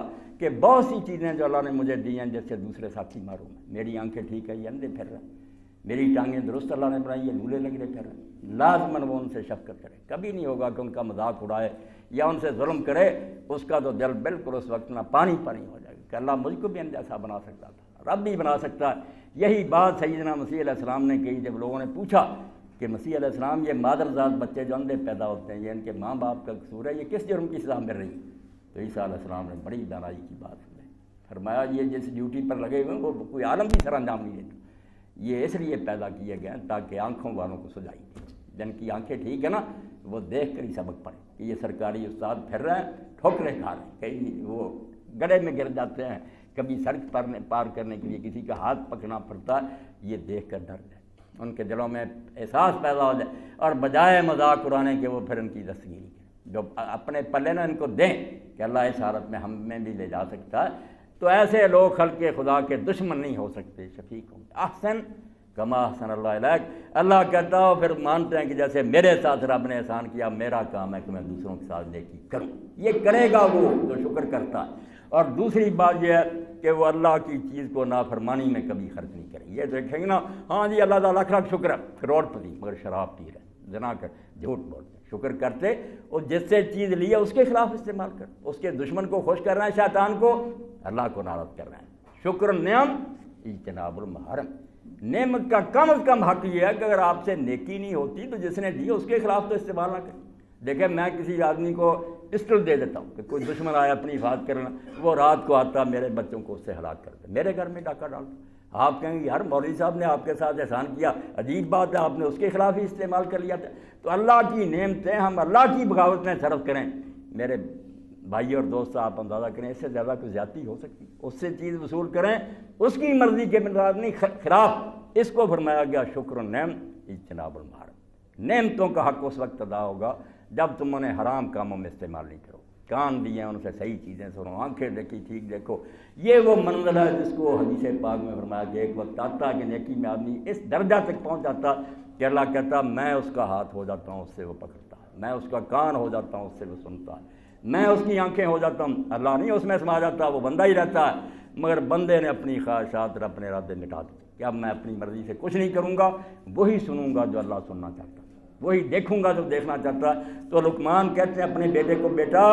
کہ بہت سی چیزیں جو اللہ نے مجھے دی ہیں جس سے دوسرے ساتھی معروم ہیں. میری آنکھیں ٹھیک ہے، یہ اندھے پھر رہے ہیں. میری ٹانگیں درست اللہ نے بنائی، یہ لولے لگڑے پھر رہے ہیں. لازماً وہ ان سے شفقت کرے. کبھی نہیں ہوگا کہ ان کا مذاق اڑائے یا ان سے ظلم کرے. اس کا تو دل بالکل اس وقت نہ پانی پانی ہو جائے گا کہ اللہ مجھ کو بھی اندھا ایسا بنا سکتا تھا، رب بھی بنا سکتا ہے. یہی بات سیدنا مسیح علیہ السلام نے کہی جب لوگوں نے پوچھا کہ مسیح علیہ السلام یہ مادرزاد بچے جو اندھے پیدا ہوتے ہیں یہ ان کے ماں باپ کا قصور ہے، یہ کس جرم کی سزا مل رہی ہے؟ تو عیسیٰ علیہ السلام نے بڑی دانائی کی بات سنی، فرمایا یہ جس ڈیوٹی پر لگے ہوئے ہیں وہ کوئی عالم بھی سر انجام نہیں دیتا. یہ اس لیے پیدا کیے گئے ہیں تاکہ آنکھوں والوں کو سجائی دے. جن کی آنکھیں ٹھیک ہے نا وہ دیکھ کر ہی سبق پڑھے کہ یہ سرکاری استاد پھر رہے ہیں، ٹھوکریں کھا رہے ہیں، کہیں وہ گڑھے میں گر جاتے ہیں، کبھی سڑک پر پار کرنے کے لیے کسی کا ہاتھ پکڑنا پڑتا ہے، یہ دیکھ کر ڈر جائے، ان کے دلوں میں احساس پیدا ہو جائے اور بجائے مذاق اڑانے کے وہ پھر ان کی دستگیری کریں. جو اپنے پلے نہ ان کو دیں کہ اللہ اس حالت میں ہمیں بھی لے جا سکتا ہے. تو ایسے لوگ خلق خدا کے دشمن نہیں ہو سکتے، شفیق ہوں. احسن کما احسن اللہ علیک. اللہ کہتا ہو پھر مانتے ہیں کہ جیسے میرے ساتھ رب نے احسان کیا، میرا کام ہے کہ میں دوسروں کے ساتھ نیکی کروں. یہ کرے گا وہ جو شکر کرتا ہے. اور دوسری بات یہ ہے کہ وہ اللہ کی چیز کو نافرمانی میں کبھی خرچ نہیں کریں. یہ دیکھیں گے نا، ہاں جی اللہ تعالیٰ لاکھ لاکھ شکر ہے، کروڑ پتی مگر شراب پی رہے، زنا کر، جھوٹ بولتے. شکر کرتے اور جس سے چیز لی ہے اس کے خلاف استعمال کر. اس کے دشمن کو خوش کر رہے ہیں، شیطان کو، اللہ کو ناراض کر رہے ہیں. شکر نعم اجتناب المحرم. نعمت کا کم از کم حق یہ ہے کہ اگر آپ سے نیکی نہیں ہوتی تو جس نے دی اس کے خلاف تو استعمال نہ کریں. دیکھیں میں کسی آدمی کو پسٹل دے دیتا ہوں کہ کوئی دشمن آیا اپنی حفاظت کرنا، وہ رات کو آتا میرے بچوں کو اس سے ہلاک کرتا، میرے گھر میں ڈاکہ ڈالتا. آپ کہیں گے یار مولوی صاحب نے آپ کے ساتھ احسان کیا، عجیب بات ہے، آپ نے اس کے خلاف ہی استعمال کر لیا تھا. تو اللہ کی نعمتیں ہم اللہ کی بغاوت میں صرف کریں. میرے بھائی اور دوست آپ اندازہ کریں اس سے زیادہ کوئی زیادتی ہو سکتی؟ اس سے چیز وصول کریں اس کی مرضی کے مطابق نہیں، خلاف. اس کو فرمایا گیا شکر النعم اجتناب المحرم. نعمتوں کا حق اس وقت ادا ہوگا جب تم انہیں حرام کاموں میں استعمال نہیں کرو. کان دیے ان سے صحیح چیزیں سنو، آنکھیں دیکھی ٹھیک دیکھو. یہ وہ منزل ہے جس کو حدیث پاک میں فرمایا کہ ایک وقت آتا کہ نیکی میں آدمی اس درجہ تک پہنچ جاتا کہ اللہ کہتا میں اس کا ہاتھ ہو جاتا ہوں، اس سے وہ پکڑتا ہے، میں اس کا کان ہو جاتا ہوں، اس سے وہ سنتا ہے، میں اس کی آنکھیں ہو جاتا ہوں. اللہ نہیں اس میں سما جاتا، وہ بندہ ہی رہتا ہے. مگر بندے نے اپنی خواہشات اور اپنے ارادے مٹا دیے کہ اب میں اپنی مرضی سے کچھ نہیں کروں گا، وہی سنوں گا جو اللہ سننا چاہتا ہے، وہی دیکھوں گا جو دیکھنا چاہتا ہے. تو لقمان کہتے ہیں اپنے بیٹے کو، بیٹا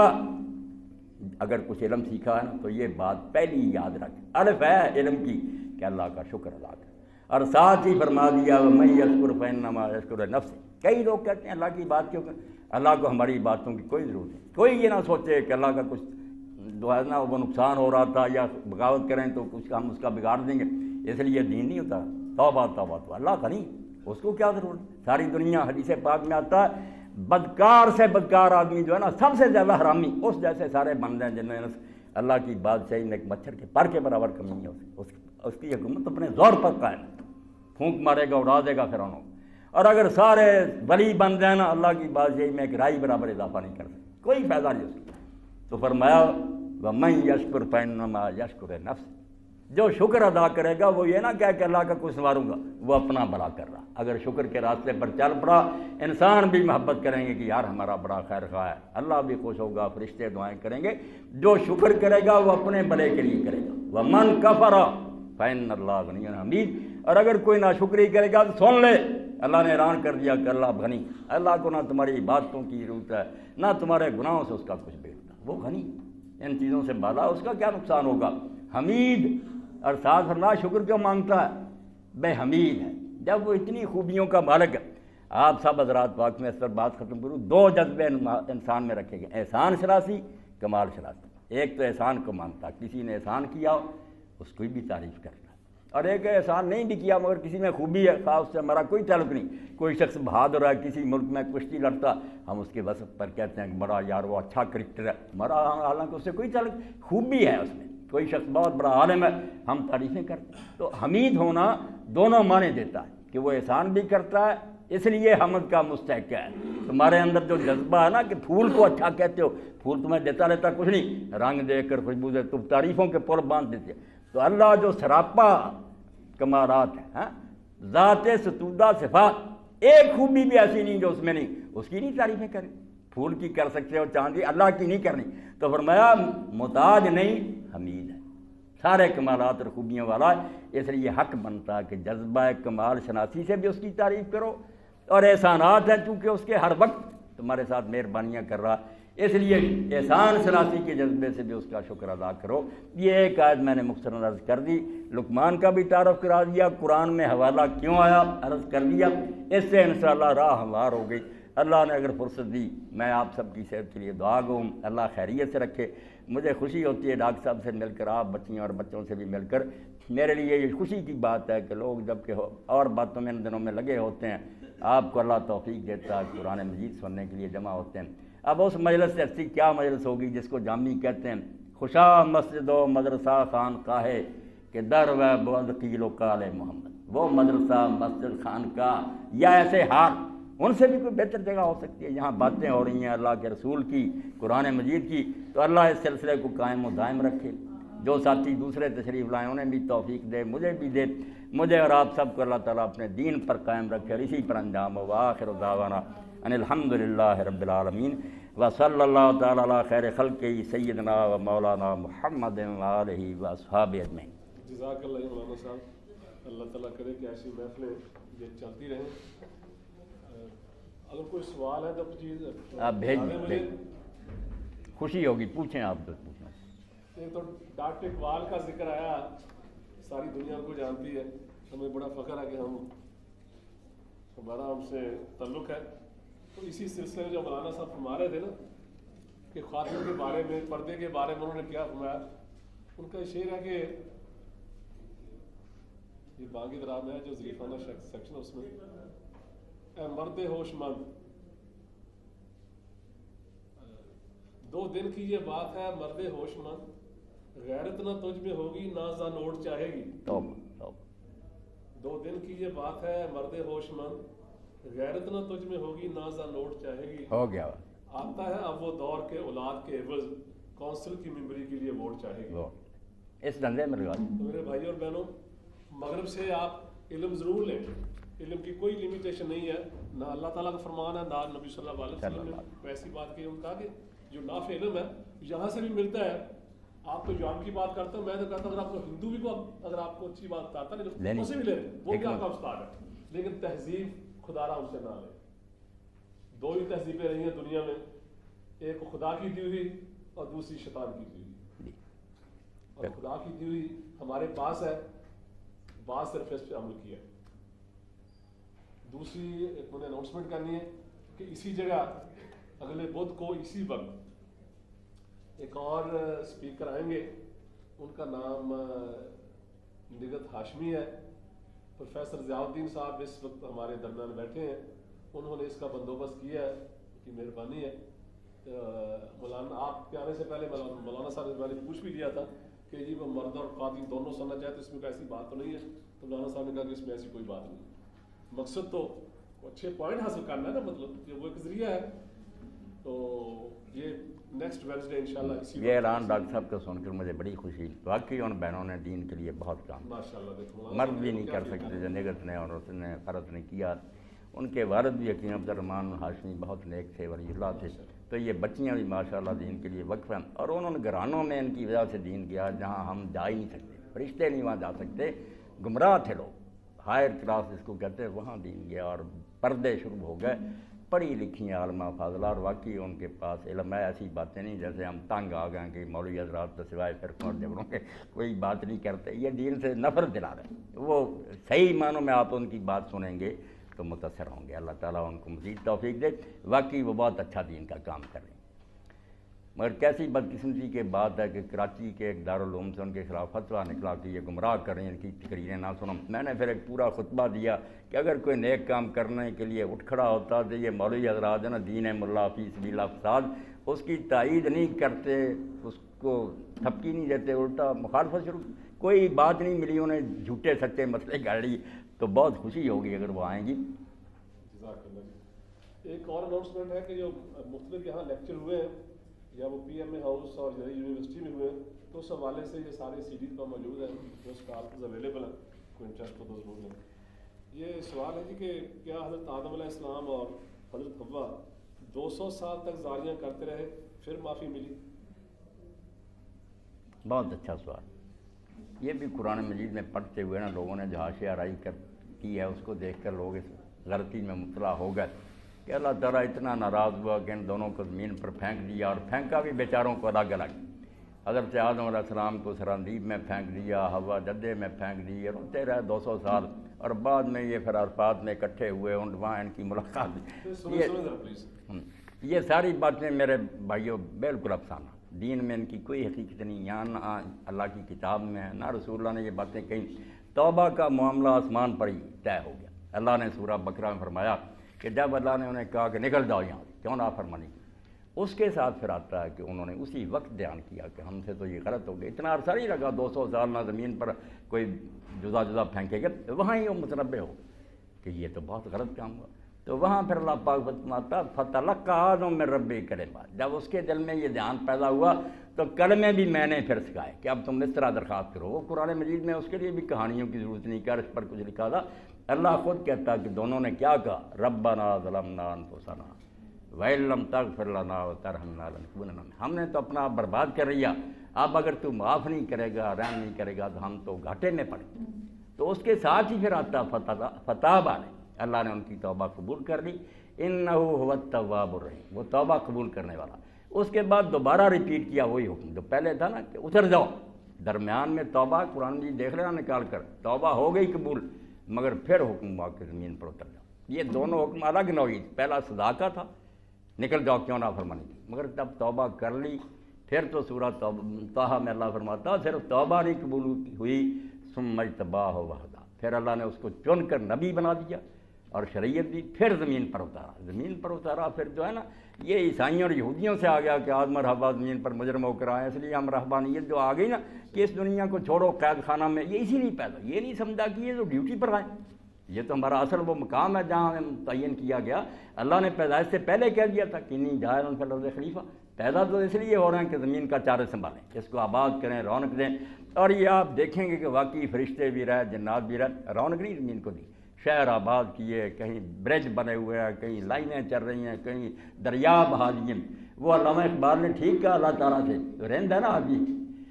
اگر کچھ علم سیکھا ہے نا تو یہ بات پہلی یاد رکھ، الف ہے علم کی کہ اللہ کا شکر ادا کر. اور ساتھ ہی فرما دیا وَمَن يَشْكُرْ فَإِنَّمَا يَشْكُرُ لِنَفْسِهِ. کئی لوگ کہتے ہیں اللہ کی بات کیوں کریں؟ اللہ کو ہماری باتوں کی کوئی ضرورت نہیں. کوئی یہ نہ سوچے کہ اللہ کا کچھ جو ہے نا وہ نقصان ہو رہا تھا یا بغاوت کریں تو کچھ ہم اس کا بگاڑ دیں گے، اس لیے دین نہیں ہوتا. توبہ توبہ تو اللہ غنی، اس کو کیا ضرورت. ساری دنیا حدیث پاک میں آتا ہے بدکار سے بدکار آدمی جو ہے نا سب سے زیادہ حرامی اس جیسے سارے بندے ہیں جنہیں اللہ کی بادشاہی میں ایک مچھر کے پر کے برابر کمی نہیں ہو سکتی. اس کی حکومت اپنے زور پر قائم، پھونک مارے گا اڑا دے گا فرعون. اور اگر سارے ولی بن جائیں نا اللہ کی بادشاہی میں ایک رائی برابر اضافہ نہیں کر سکتے، کوئی فائدہ نہیں اس کا. تو فرمایا وَمَن يَشْكُرْ فَإِنَّمَا يَشْكُرُ لِنَفْسِهِ. جو شکر ادا کرے گا وہ یہ نہ کہہ کہ اللہ کا کچھ سنواروں گا، وہ اپنا بڑا کر رہا. اگر شکر کے راستے پر چل پڑا انسان بھی محبت کریں گے کہ یار ہمارا بڑا خیر خواہ ہے، اللہ بھی خوش ہوگا، فرشتے دعائیں کریں گے. جو شکر کرے گا وہ اپنے بھلے کے لیے کرے گا. وَمَن كَفَرَ فَإِنَّ اللَّهَ غَنِيٌّ حَمِيدٌ. اور اگر کوئی ناشکری کرے گا تو سن لے اللہ نے اعلان کر دیا کہ اللہ غنی، اللہ کو نہ تمہاری عبادتوں کی ضرورت ہے نہ تمہارے گناہوں سے اس کا کچھ بیٹھتا، وہ غنی، ان چیزوں سے بالا، اس کا کیا نقصان ہوگا. حمید. اور ساتھ فرمایا شکر کیوں مانگتا ہے؟ بے حمید ہے جب وہ اتنی خوبیوں کا مالک ہے. آپ سب حضرات پاک میں اس پر بات ختم کروں. دو جذبے انسان میں رکھے گئے، احسان شناسی، کمال شناسی. ایک تو احسان کو مانتا، کسی نے احسان کیا اس کو بھی تعریف کرتا. اور ایک احسان نہیں بھی کیا مگر کسی میں خوبی ہے، خواہ اس سے ہمارا کوئی تعلق نہیں. کوئی شخص بہادر ہے کسی ملک میں کشتی لڑتا، ہم اس کے وصف پر کہتے ہیں کہ بڑا یار وہ اچھا کرکٹر ہے، ہمارا حالانکہ اس سے کوئی تعلق، خوبی ہے اس میں. کوئی شخص بہت بڑا عالم ہے، ہم تعریفیں کرتے ہیں. تو حمید ہونا دونوں معنی دیتا ہے کہ وہ احسان بھی کرتا ہے اس لیے حمد کا مستحق ہے. تمہارے اندر جو جذبہ ہے نا کہ پھول کو اچھا کہتے ہو، پھول تمہیں دیتا لیتا کچھ نہیں، رنگ دے کر خوشبو دے تم تعریفوں کے پل باندھ دیتے. تو اللہ جو سراپا کمالات ہے، ہاں ذات ستودہ صفات، ایک خوبی بھی ایسی نہیں جو اس میں نہیں، اس کی نہیں تعریفیں کریں. پھول کی کر سکتے ہو چاندی، اللہ کی نہیں کرنی. تو فرمایا محتاج نہیں حمید ہے، سارے کمالات اور خوبیوں والا ہے. اس لیے حق بنتا ہے کہ جذبہ کمال شناسی سے بھی اس کی تعریف کرو، اور احسانات ہیں چونکہ اس کے ہر وقت تمہارے ساتھ مہربانیاں کر رہا، اس لیے احسان شناسی کے جذبے سے بھی اس کا شکر ادا کرو. یہ ایک آیت میں نے مختصراً عرض کر دی، لقمان کا بھی تعارف کرا دیا، قرآن میں حوالہ کیوں آیا عرض کر دیا. اس سے انشاءاللہ راہ ہموار ہو گئی. اللہ نے اگر فرصت دی، میں آپ سب کی صحت کے لیے دعا گو، اللہ خیریت سے رکھے. مجھے خوشی ہوتی ہے ڈاکٹر صاحب سے مل کر، آپ بچیوں اور بچوں سے بھی مل کر. میرے لیے یہ خوشی کی بات ہے کہ لوگ جب کہ اور باتوں میں ان دنوں میں لگے ہوتے ہیں، آپ کو اللہ توفیق دیتا ہے قرآن مجید سننے کے لیے جمع ہوتے ہیں. اب اس مجلس سے اچھی کیا مجلس ہوگی جس کو جامی کہتے ہیں. خوشا مسجد و مدرسہ خان کا ہے کہ در و بعد قیل و قال محمد. وہ مدرسہ مسجد خان کا یا ایسے ہار، ان سے بھی کوئی بہتر جگہ ہو سکتی ہے. یہاں باتیں ہو رہی ہیں اللہ کے رسول کی، قرآن مجید کی، تو اللہ اس سلسلے کو قائم و دائم رکھے. جو ساتھی دوسرے تشریف لائیں انہیں بھی توفیق دے، مجھے بھی دے. مجھے اور آپ سب کو اللہ تعالیٰ اپنے دین پر قائم رکھے، اور اسی پر انجام ہو. وآخر دعوانا ان الحمد للہ رب العالمین، وصلی اللہ تعالیٰ علی خیر خلقہ سیدنا و مولانا محمد وآلہ واصحابہ اجمعین. جزاک اللہ مولانا صاحب، اللہ تعالیٰ کرے کہ ایسی محفلیں یہ چلتی رہیں. اگر کوئی سوال ہے تو چیز آپ بھیج دیں، خوشی ہوگی، پوچھیں آپ تو پوچھنا. ایک تو ڈاکٹر اقبال کا ذکر آیا، ساری دنیا کو جانتی ہے، ہمیں بڑا فخر ہے کہ ہم ہمارا ہم سے تعلق ہے. تو اسی سلسلے میں جو مولانا صاحب فرما رہے تھے نا کہ خواتین کے بارے میں، پردے کے بارے میں انہوں نے کیا فرمایا، ان کا شعر ہے کہ یہ باغی درام ہے جو ضعیفانہ سیکشن ہے، اس میں اے مرد ہوش مند، دو دن کی یہ بات ہے مرد ہوش مند، غیرت نہ تجھ میں ہوگی نہ زا نوٹ چاہے گی. دو دن کی یہ بات ہے مرد ہوش مند، غیرت نہ تجھ میں ہوگی نہ زا نوٹ چاہے گی. ہو گیا آتا ہے اب وہ دور کے اولاد کے عوض کونسل کی ممبری کے لیے ووٹ چاہے گی. اس دندے میں لگا. تو میرے بھائی اور بہنوں، مغرب سے آپ علم ضرور لیں، علم کی کوئی لمیٹیشن نہیں ہے، نہ اللہ تعالیٰ کا فرمان ہے نہ نبی صلی اللہ علیہ وسلم نے ویسی بات کی. ان کا کہ جو نافع علم ہے یہاں سے بھی ملتا ہے. آپ تو یوم کی بات کرتے ہو، میں تو کہتا ہوں اگر آپ کو ہندو بھی کو اگر آپ کو اچھی بات بتاتا نہیں اسے بھی لے لیں، وہ بھی آپ کا استاد ہے. لیکن تہذیب خدا را ان سے نہ لے. دو ہی تہذیبیں رہی ہیں دنیا میں، ایک خدا کی دی ہوئی اور دوسری شیطان کی دی ہوئی. اور خدا کی دی ہوئی ہمارے پاس ہے، بات صرف اس پہ عمل کیا. دوسری ایک میں نے اناؤنسمنٹ کرنی ہے کہ اسی جگہ اگلے بدھ کو اسی وقت ایک اور اسپیکر آئیں گے، ان کا نام نگت ہاشمی ہے. پروفیسر ضیاء الدین صاحب اس وقت ہمارے درمیان بیٹھے ہیں، انہوں نے اس کا بندوبست کیا ہے، کی مہربانی ہے. مولانا آپ کے آنے سے پہلے مولانا صاحب نے میں نے پوچھ بھی لیا تھا کہ جی وہ مرد اور خواتین دونوں سننا چاہتے، اس میں ایسی بات تو نہیں ہے. تو مولانا صاحب نے کہا کہ اس میں ایسی کوئی بات نہیں. مقصد تو اچھے پوائنٹ حاصل کرنا ہے نا، مطلب کہ وہ ایک ذریعہ ہے. تو یہ نیکسٹ وینسڈے انشاءاللہ اسی یہ اعلان ڈاکٹر صاحب کو سن کر مجھے بڑی خوشی. واقعی ان بہنوں نے دین کے لیے بہت کام، ماشاءاللہ مرد بھی نہیں کر سکتے جو نگت نے اور اس نے فرض نے کیا. ان کے والد بھی حکیم عبد الرحمن ہاشمی بہت نیک تھے، ولی اللہ تھے. تو یہ بچیاں بھی ماشاءاللہ دین کے لیے وقف ہیں، اور انہوں نے گھرانوں میں ان کی وجہ سے دین کیا جہاں ہم جا ہی نہیں سکتے. فرشتے نہیں وہاں جا سکتے، گمراہ تھے لوگ، ہائر کلاس جس کو کہتے ہیں، وہاں دین گیا اور پردے شروع ہو گئے. پڑھی لکھی عالمہ فاضلہ، اور واقعی ان کے پاس علم ہے. ایسی باتیں نہیں جیسے ہم تنگ آ گئے کہ مولوی حضرات تو سوائے فرقوں اور جبروں کے کوئی بات نہیں کرتے. یہ دین سے نفرت دلا رہے ہیں. وہ صحیح معنوں میں آپ ان کی بات سنیں گے تو متاثر ہوں گے. اللہ تعالیٰ ان کو مزید توفیق دے. واقعی وہ بہت اچھا دین کا کام کر رہے ہیں. مگر کیسی بدقسمتی کے بات ہے کہ کراچی کے ایک دارالعلوم سے ان کے خلاف فتویٰ نکلا کہ یہ گمراہ کر رہے ہیں، ان کی تقریریں نہ سنو. میں نے پھر ایک پورا خطبہ دیا کہ اگر کوئی نیک کام کرنے کے لیے اٹھ کھڑا ہوتا تو یہ مولوی حضرات ہیں نا، دین ملا فی سبیل اللہ فساد، اس کی تائید نہیں کرتے، اس کو تھپکی نہیں دیتے، الٹا مخالفت شروع. کوئی بات نہیں ملی انہیں، جھوٹے سچے مسئلے گاڑ لی. تو بہت خوشی ہوگی اگر وہ آئیں گی. ایک اور اناؤنسمنٹ ہے کہ جو مختلف یہاں لیکچر ہوئے ہیں یا وہ پی ایم اے ہاؤس اور یونیورسٹی میں ہوئے ہیں، تو اس حوالے سے یہ سارے سی ڈیز پر موجود ہیں، اس کا آپ اویلیبل ہیں، کوئی انٹرسٹ کو دوست لوگ ہیں. یہ سوال ہے جی کہ کیا حضرت آدم علیہ السلام اور حضرت حوا دو سو سال تک زاریاں کرتے رہے پھر معافی ملی؟ بہت اچھا سوال. یہ بھی قرآن مجید میں پڑھتے ہوئے نا لوگوں نے جو حاشیہ آرائی کر کی ہے اس کو دیکھ کر لوگ اس غلطی میں مبتلا ہو گئے کہ اللہ تعالیٰ اتنا ناراض ہوا کہ ان دونوں کو زمین پر پھینک دیا، اور پھینکا بھی بیچاروں کو الگ الگ. حضرت آدم علیہ السلام کو سراندیب میں پھینک دیا، حوا جدے میں پھینک دی، روتے رہے دو سو سال، اور بعد میں یہ پھر عرفات میں اکٹھے ہوئے، ان وہاں ان کی ملاقات. یہ یہ ساری باتیں میرے بھائیوں بالکل افسانہ، دین میں ان کی کوئی حقیقت نہیں، یہاں نہ اللہ کی کتاب میں ہے نہ رسول اللہ نے یہ باتیں کہیں. توبہ کا معاملہ آسمان پر ہی طے ہو گیا. اللہ نے سورہ بقرہ میں فرمایا کہ جب اللہ نے انہیں کہا کہ نکل جاؤ یہاں، کیوں نافرمانی کی، اس کے ساتھ پھر آتا ہے کہ انہوں نے اسی وقت بیان کیا کہ ہم سے تو یہ غلط ہو گیا. اتنا عرصہ نہیں لگا، دو سو سال نہ زمین پر کوئی جدا جدا پھینکے گا، وہاں ہی وہ متنبع ہو کہ یہ تو بہت غلط کام ہوا. تو وہاں پھر اللہ پاک فرماتا فتلقى آدم من ربه کلمات، جب اس کے دل میں یہ دھیان پیدا ہوا تو کلمے بھی میں نے پھر سکھائے کہ اب تم اس طرح درخواست کرو. وہ قرآن مجید میں اس کے لیے بھی کہانیوں کی ضرورت نہیں کہ اس پر کچھ لکھا تھا. اللہ خود کہتا کہ دونوں نے کیا کہا، ربنا ظلمنا انفسنا وَإِن لَّمْ تَغْفِرْ لَنَا وَتَرْحَمْنَا لَنَكُونَنَّ، ہم نے تو اپنا آپ برباد کر لیا، اب اگر تو معاف نہیں کرے گا، رحم نہیں کرے گا تو ہم تو گھاٹے میں پڑیں. تو اس کے ساتھ ہی پھر آتا فتاب علیہ، اللہ نے ان کی توبہ قبول کر لی. انہ هو التواب الرحیم، وہ توبہ قبول کرنے والا. اس کے بعد دوبارہ ریپیٹ کیا وہی حکم جو پہلے تھا نا کہ اتر جاؤ. درمیان میں توبہ قرآن جی دیکھ لینا نکال کر، توبہ ہو گئی قبول، مگر پھر حکم ہوا کہ زمین پر اتر جاؤ. یہ دونوں حکم الگ نہ ہوئی، پہلا صدا کا تھا نکل جاؤ کیوں نافرمانی کی، مگر جب توبہ کر لی پھر تو سورہ طٰہٰ میں اللہ فرماتا صرف توبہ نہیں قبول ہوئی، ثم اجتباہ وہدیٰ، پھر اللہ نے اس کو چن کر نبی بنا دیا اور شریعت دی، پھر زمین پر اتارا. زمین پر اتارا پھر جو ہے نا یہ عیسائیوں اور یہودیوں سے آ گیا کہ آدم اور حوا زمین پر مجرم ہو کر آئے، اس لیے ہم رہبانیت جو آ گئی نا کہ اس دنیا کو چھوڑو قید خانہ میں، یہ اسی لیے پیدا، یہ نہیں سمجھا کہ یہ جو ڈیوٹی پر آئے، یہ تو ہمارا اصل وہ مقام ہے جہاں ہمیں متعین کیا گیا. اللہ نے پیدائش سے پہلے کہہ دیا تھا کہ نہیں جاعل فی الارض خلیفہ، پیدا تو اس لیے ہو رہے ہیں کہ زمین کا چارے سنبھالیں، اس کو آباد کریں، رونق دیں. اور یہ آپ دیکھیں گے کہ واقعی فرشتے بھی رہے، جنات بھی رہے، رونق نہیں زمین کو دی، شہر آباد کیے، کہیں برج بنے ہوئے ہیں، کہیں لائنیں چل رہی ہیں، کہیں دریا بہا دیے. وہ علامہ اقبال نے ٹھیک کہا اللہ تعالیٰ سے، رہند ہے نا آدمی،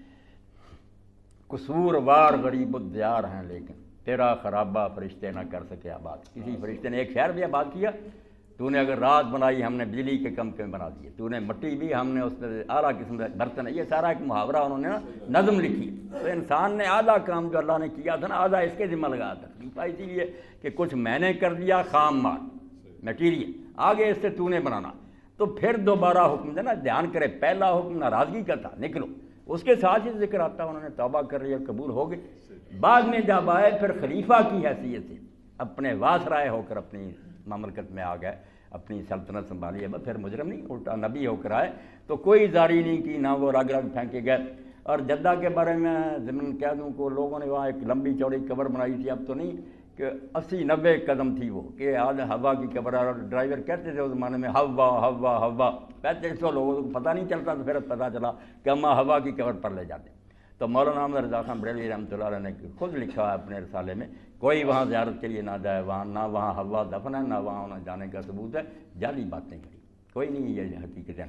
قصور وار غریب الدیار ہیں لیکن تیرا خرابہ فرشتے نہ کر سکے آباد. کسی فرشتے نے ایک شہر بھی آباد کیا؟ تو نے اگر رات بنائی ہم نے بجلی کے کم کے بنا دیے، تو نے مٹی بھی ہم نے اس میں اعلیٰ قسم کے برتن، یہ سارا ایک محاورہ انہوں نے نظم لکھی. تو انسان نے آدھا کام جو اللہ نے کیا تھا نا آدھا اس کے ذمہ لگایا تھا، اسی لیے کہ کچھ میں نے کر دیا خام مال میٹیریل، آگے اس سے تو نے بنانا. تو پھر دوبارہ حکم دینا، دھیان کرے پہلا حکم ناراضگی کا تھا نکلو، اس کے ساتھ ہی ذکر آتا انہوں نے توبہ کر لیا قبول ہو گئی. بعد میں جب آئے پھر خلیفہ کی حیثیت سے اپنے واسرائے ہو کر اپنی مملکت میں آ گئے، اپنی سلطنت سنبھالی. اب پھر مجرم نہیں، الٹا نبی ہو کر آئے تو کوئی زاری نہیں کی، نہ وہ رگ رگ پھینکے گئے. اور جدہ کے بارے میں ضمن کہہ دوں کو لوگوں نے وہاں ایک لمبی چوڑی قبر بنائی تھی، اب تو نہیں، کہ اسی نوے قدم تھی وہ، کہ آج ہوا کی قبر، اور ڈرائیور کہتے تھے اس زمانے میں ہوا ہوا ہوا، کہتے تو لوگوں کو پتہ نہیں چلتا، تو پھر پتہ چلا کہ ہم ہوا کی قبر پر لے جاتے. تو مولانا احمد رضا خان بریلوی رحمۃ اللہ علیہ نے خود لکھا ہے اپنے رسالے میں، کوئی وہاں زیارت کے لیے نہ جائے، وہاں نہ وہاں ہوا دفن ہے، نہ وہاں انہیں جانے کا ثبوت ہے، جعلی باتیں کری، کوئی نہیں یہ حقیقت ہے.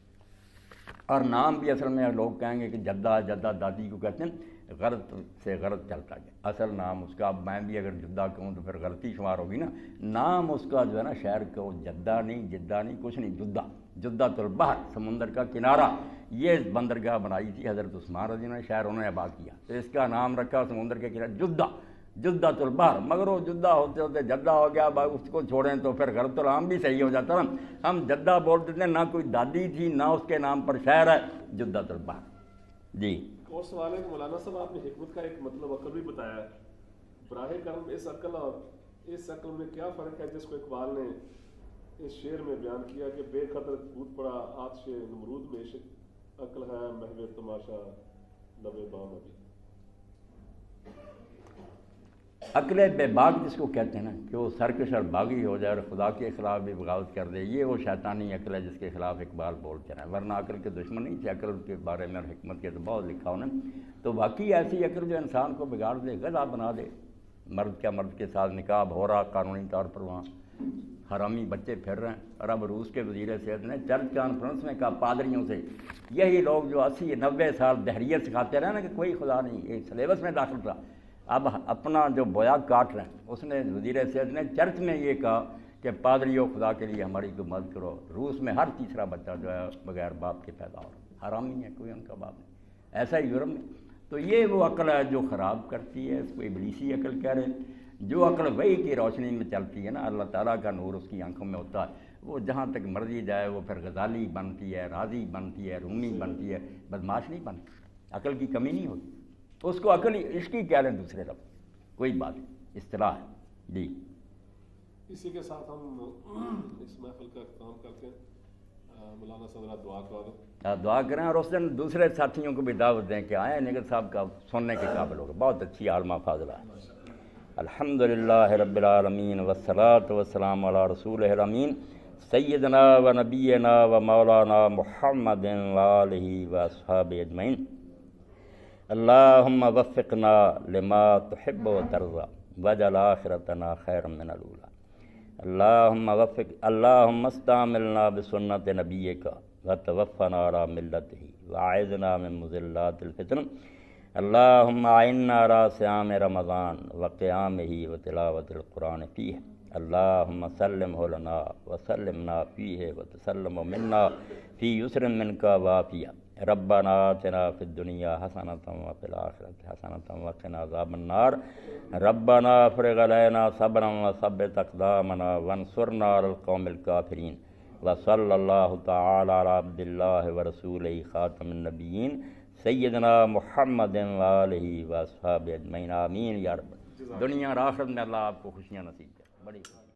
اور نام بھی اصل میں لوگ کہیں گے کہ جدہ جدہ دادی کو کہتے ہیں، غلط سے غلط چلتا گیا. اصل نام اس کا، میں بھی اگر جدہ کہوں تو پھر غلطی شمار ہوگی نا. نام اس کا جو ہے نا شہر کو جدہ نہیں، جدہ نہیں، کچھ نہیں، جدہ، جدہ البحر، سمندر کا کنارہ. یہ بندرگاہ بنائی تھی حضرت عثمان رضی اللہ عنہ، شہر انہوں نے آباد کیا، تو اس کا نام رکھا سمندر کے کنارے جدہ، جدہ البحر. مگر وہ جدہ ہوتے ہوتے جدہ ہو گیا، اس کو چھوڑیں تو پھر غلط العام بھی صحیح ہو جاتا نا. ہم جدہ بول دیتے ہیں، نہ کوئی دادی تھی نہ اس کے نام پر شہر ہے، جدہ البحر. جی اور سوال ہے کہ مولانا صاحب آپ نے حکمت کا ایک مطلب عقل بھی بتایا ہے، براہ کرم اس عقل اور اس عقل میں کیا فرق ہے جس کو اقبال نے اس شعر میں بیان کیا کہ بے قدر کود پڑا آتش نمرود میں عشق، عقل ہے محو تماشا لب بام ابھی. عقل بے باک جس کو کہتے ہیں نا، کہ وہ سرکش اور باغی ہو جائے اور خدا کے خلاف بھی بغاوت کر دے، یہ وہ شیطانی عقل ہے جس کے خلاف اقبال بولتے رہے. ورنہ عقل کے دشمن نہیں تھے، عقل کے بارے میں اور حکمت کے تو بہت لکھا انہوں نے. تو واقعی ایسی عقل جو انسان کو بگاڑ دے، غضب بنا دے. مرد کیا مرد کے ساتھ نکاح ہو رہا قانونی طور پر وہاں حرامی بچے پھر رہے ہیں۔ اور اب روس کے وزیر صحت نے چرچ کانفرنس میں کہا پادریوں سے، یہی لوگ جو اسی نوے سال دہریت سکھاتے رہے نا کہ کوئی خدا نہیں، ایک سلیبس میں داخل تھا، اب اپنا جو بویا کاٹ رہے ہیں۔ اس نے وزیر صحت نے چرچ میں یہ کہا کہ پادریوں خدا کے لیے ہماری کوئی مدد کرو۔ روس میں ہر تیسرا بچہ جو ہے بغیر باپ کے پیدا ہو رہا، حرامی ہے، کوئی ان کا باپ نہیں۔ ایسا ہی یورپ میں۔ تو یہ وہ عقل ہے جو خراب کرتی ہے، اس کو ابلیسی عقل کہہ رہے ہیں۔ جو عقل وحی کی روشنی میں چلتی ہے نا، اللہ تعالیٰ کا نور اس کی آنکھوں میں ہوتا ہے، وہ جہاں تک مرضی جائے وہ پھر غزالی بنتی ہے، راضی بنتی ہے، رومی بنتی ہے، بدماش نہیں بنتی۔ عقل کی کمی نہیں ہوتی، اس کو عقل اس کی کہہ رہے ہیں دوسرے لفظ، کوئی بات نہیں، اصطلاح ہے جی۔ اسی کے ساتھ ہم اس محفل کا اختتام کرتے ہیں۔ مولانا صدرہ دعا کرا دیں۔ دعا کریں، اور اس دن دوسرے ساتھیوں کو بھی دعوت دیں کہ آئیں، نگر صاحب کا سننے کے قابل ہوگا، بہت اچھی عالمہ فاضلہ ہے۔ الحمدللہ رب العالمین والصلاة والسلام علی رسولہ الامین سیدنا و نبینا و مولانا محمد و آلہ و اصحابہ اجمعین۔ اللہم وفقنا لما تحب و ترضى واجعل آخرتنا خیرا من الاولی۔ اللہم وفق اللہم استعملنا بسنت نبیک وتوفنا علی ملتہ واعذنا من مضلات الفتن۔ اللہم اعنا علی صیام رمضان وقیامہ وتلاوت القرآن فیہ۔ اللہم سلمہ لنا وسلمنا فیہ وتسلم منا فی یسر منک وعافیہ۔ ربنا آتنا فی الدنیا حسنۃ وفی الآخرۃ حسنۃ وقنا عذاب النار۔ ربنا افرغ علینا صبرا وثبت اقدامنا وانصرنا علی القوم الکافرین۔ وصلی اللہ تعالی علی عبد اللہ ورسولہ خاتم النبیین سیدنا محمد و آلہ و اصحابہ اجمعین، آمین یا رب۔ دنیا اور آخرت میں اللہ آپ کو خوشیاں نصیب کرے۔ بڑی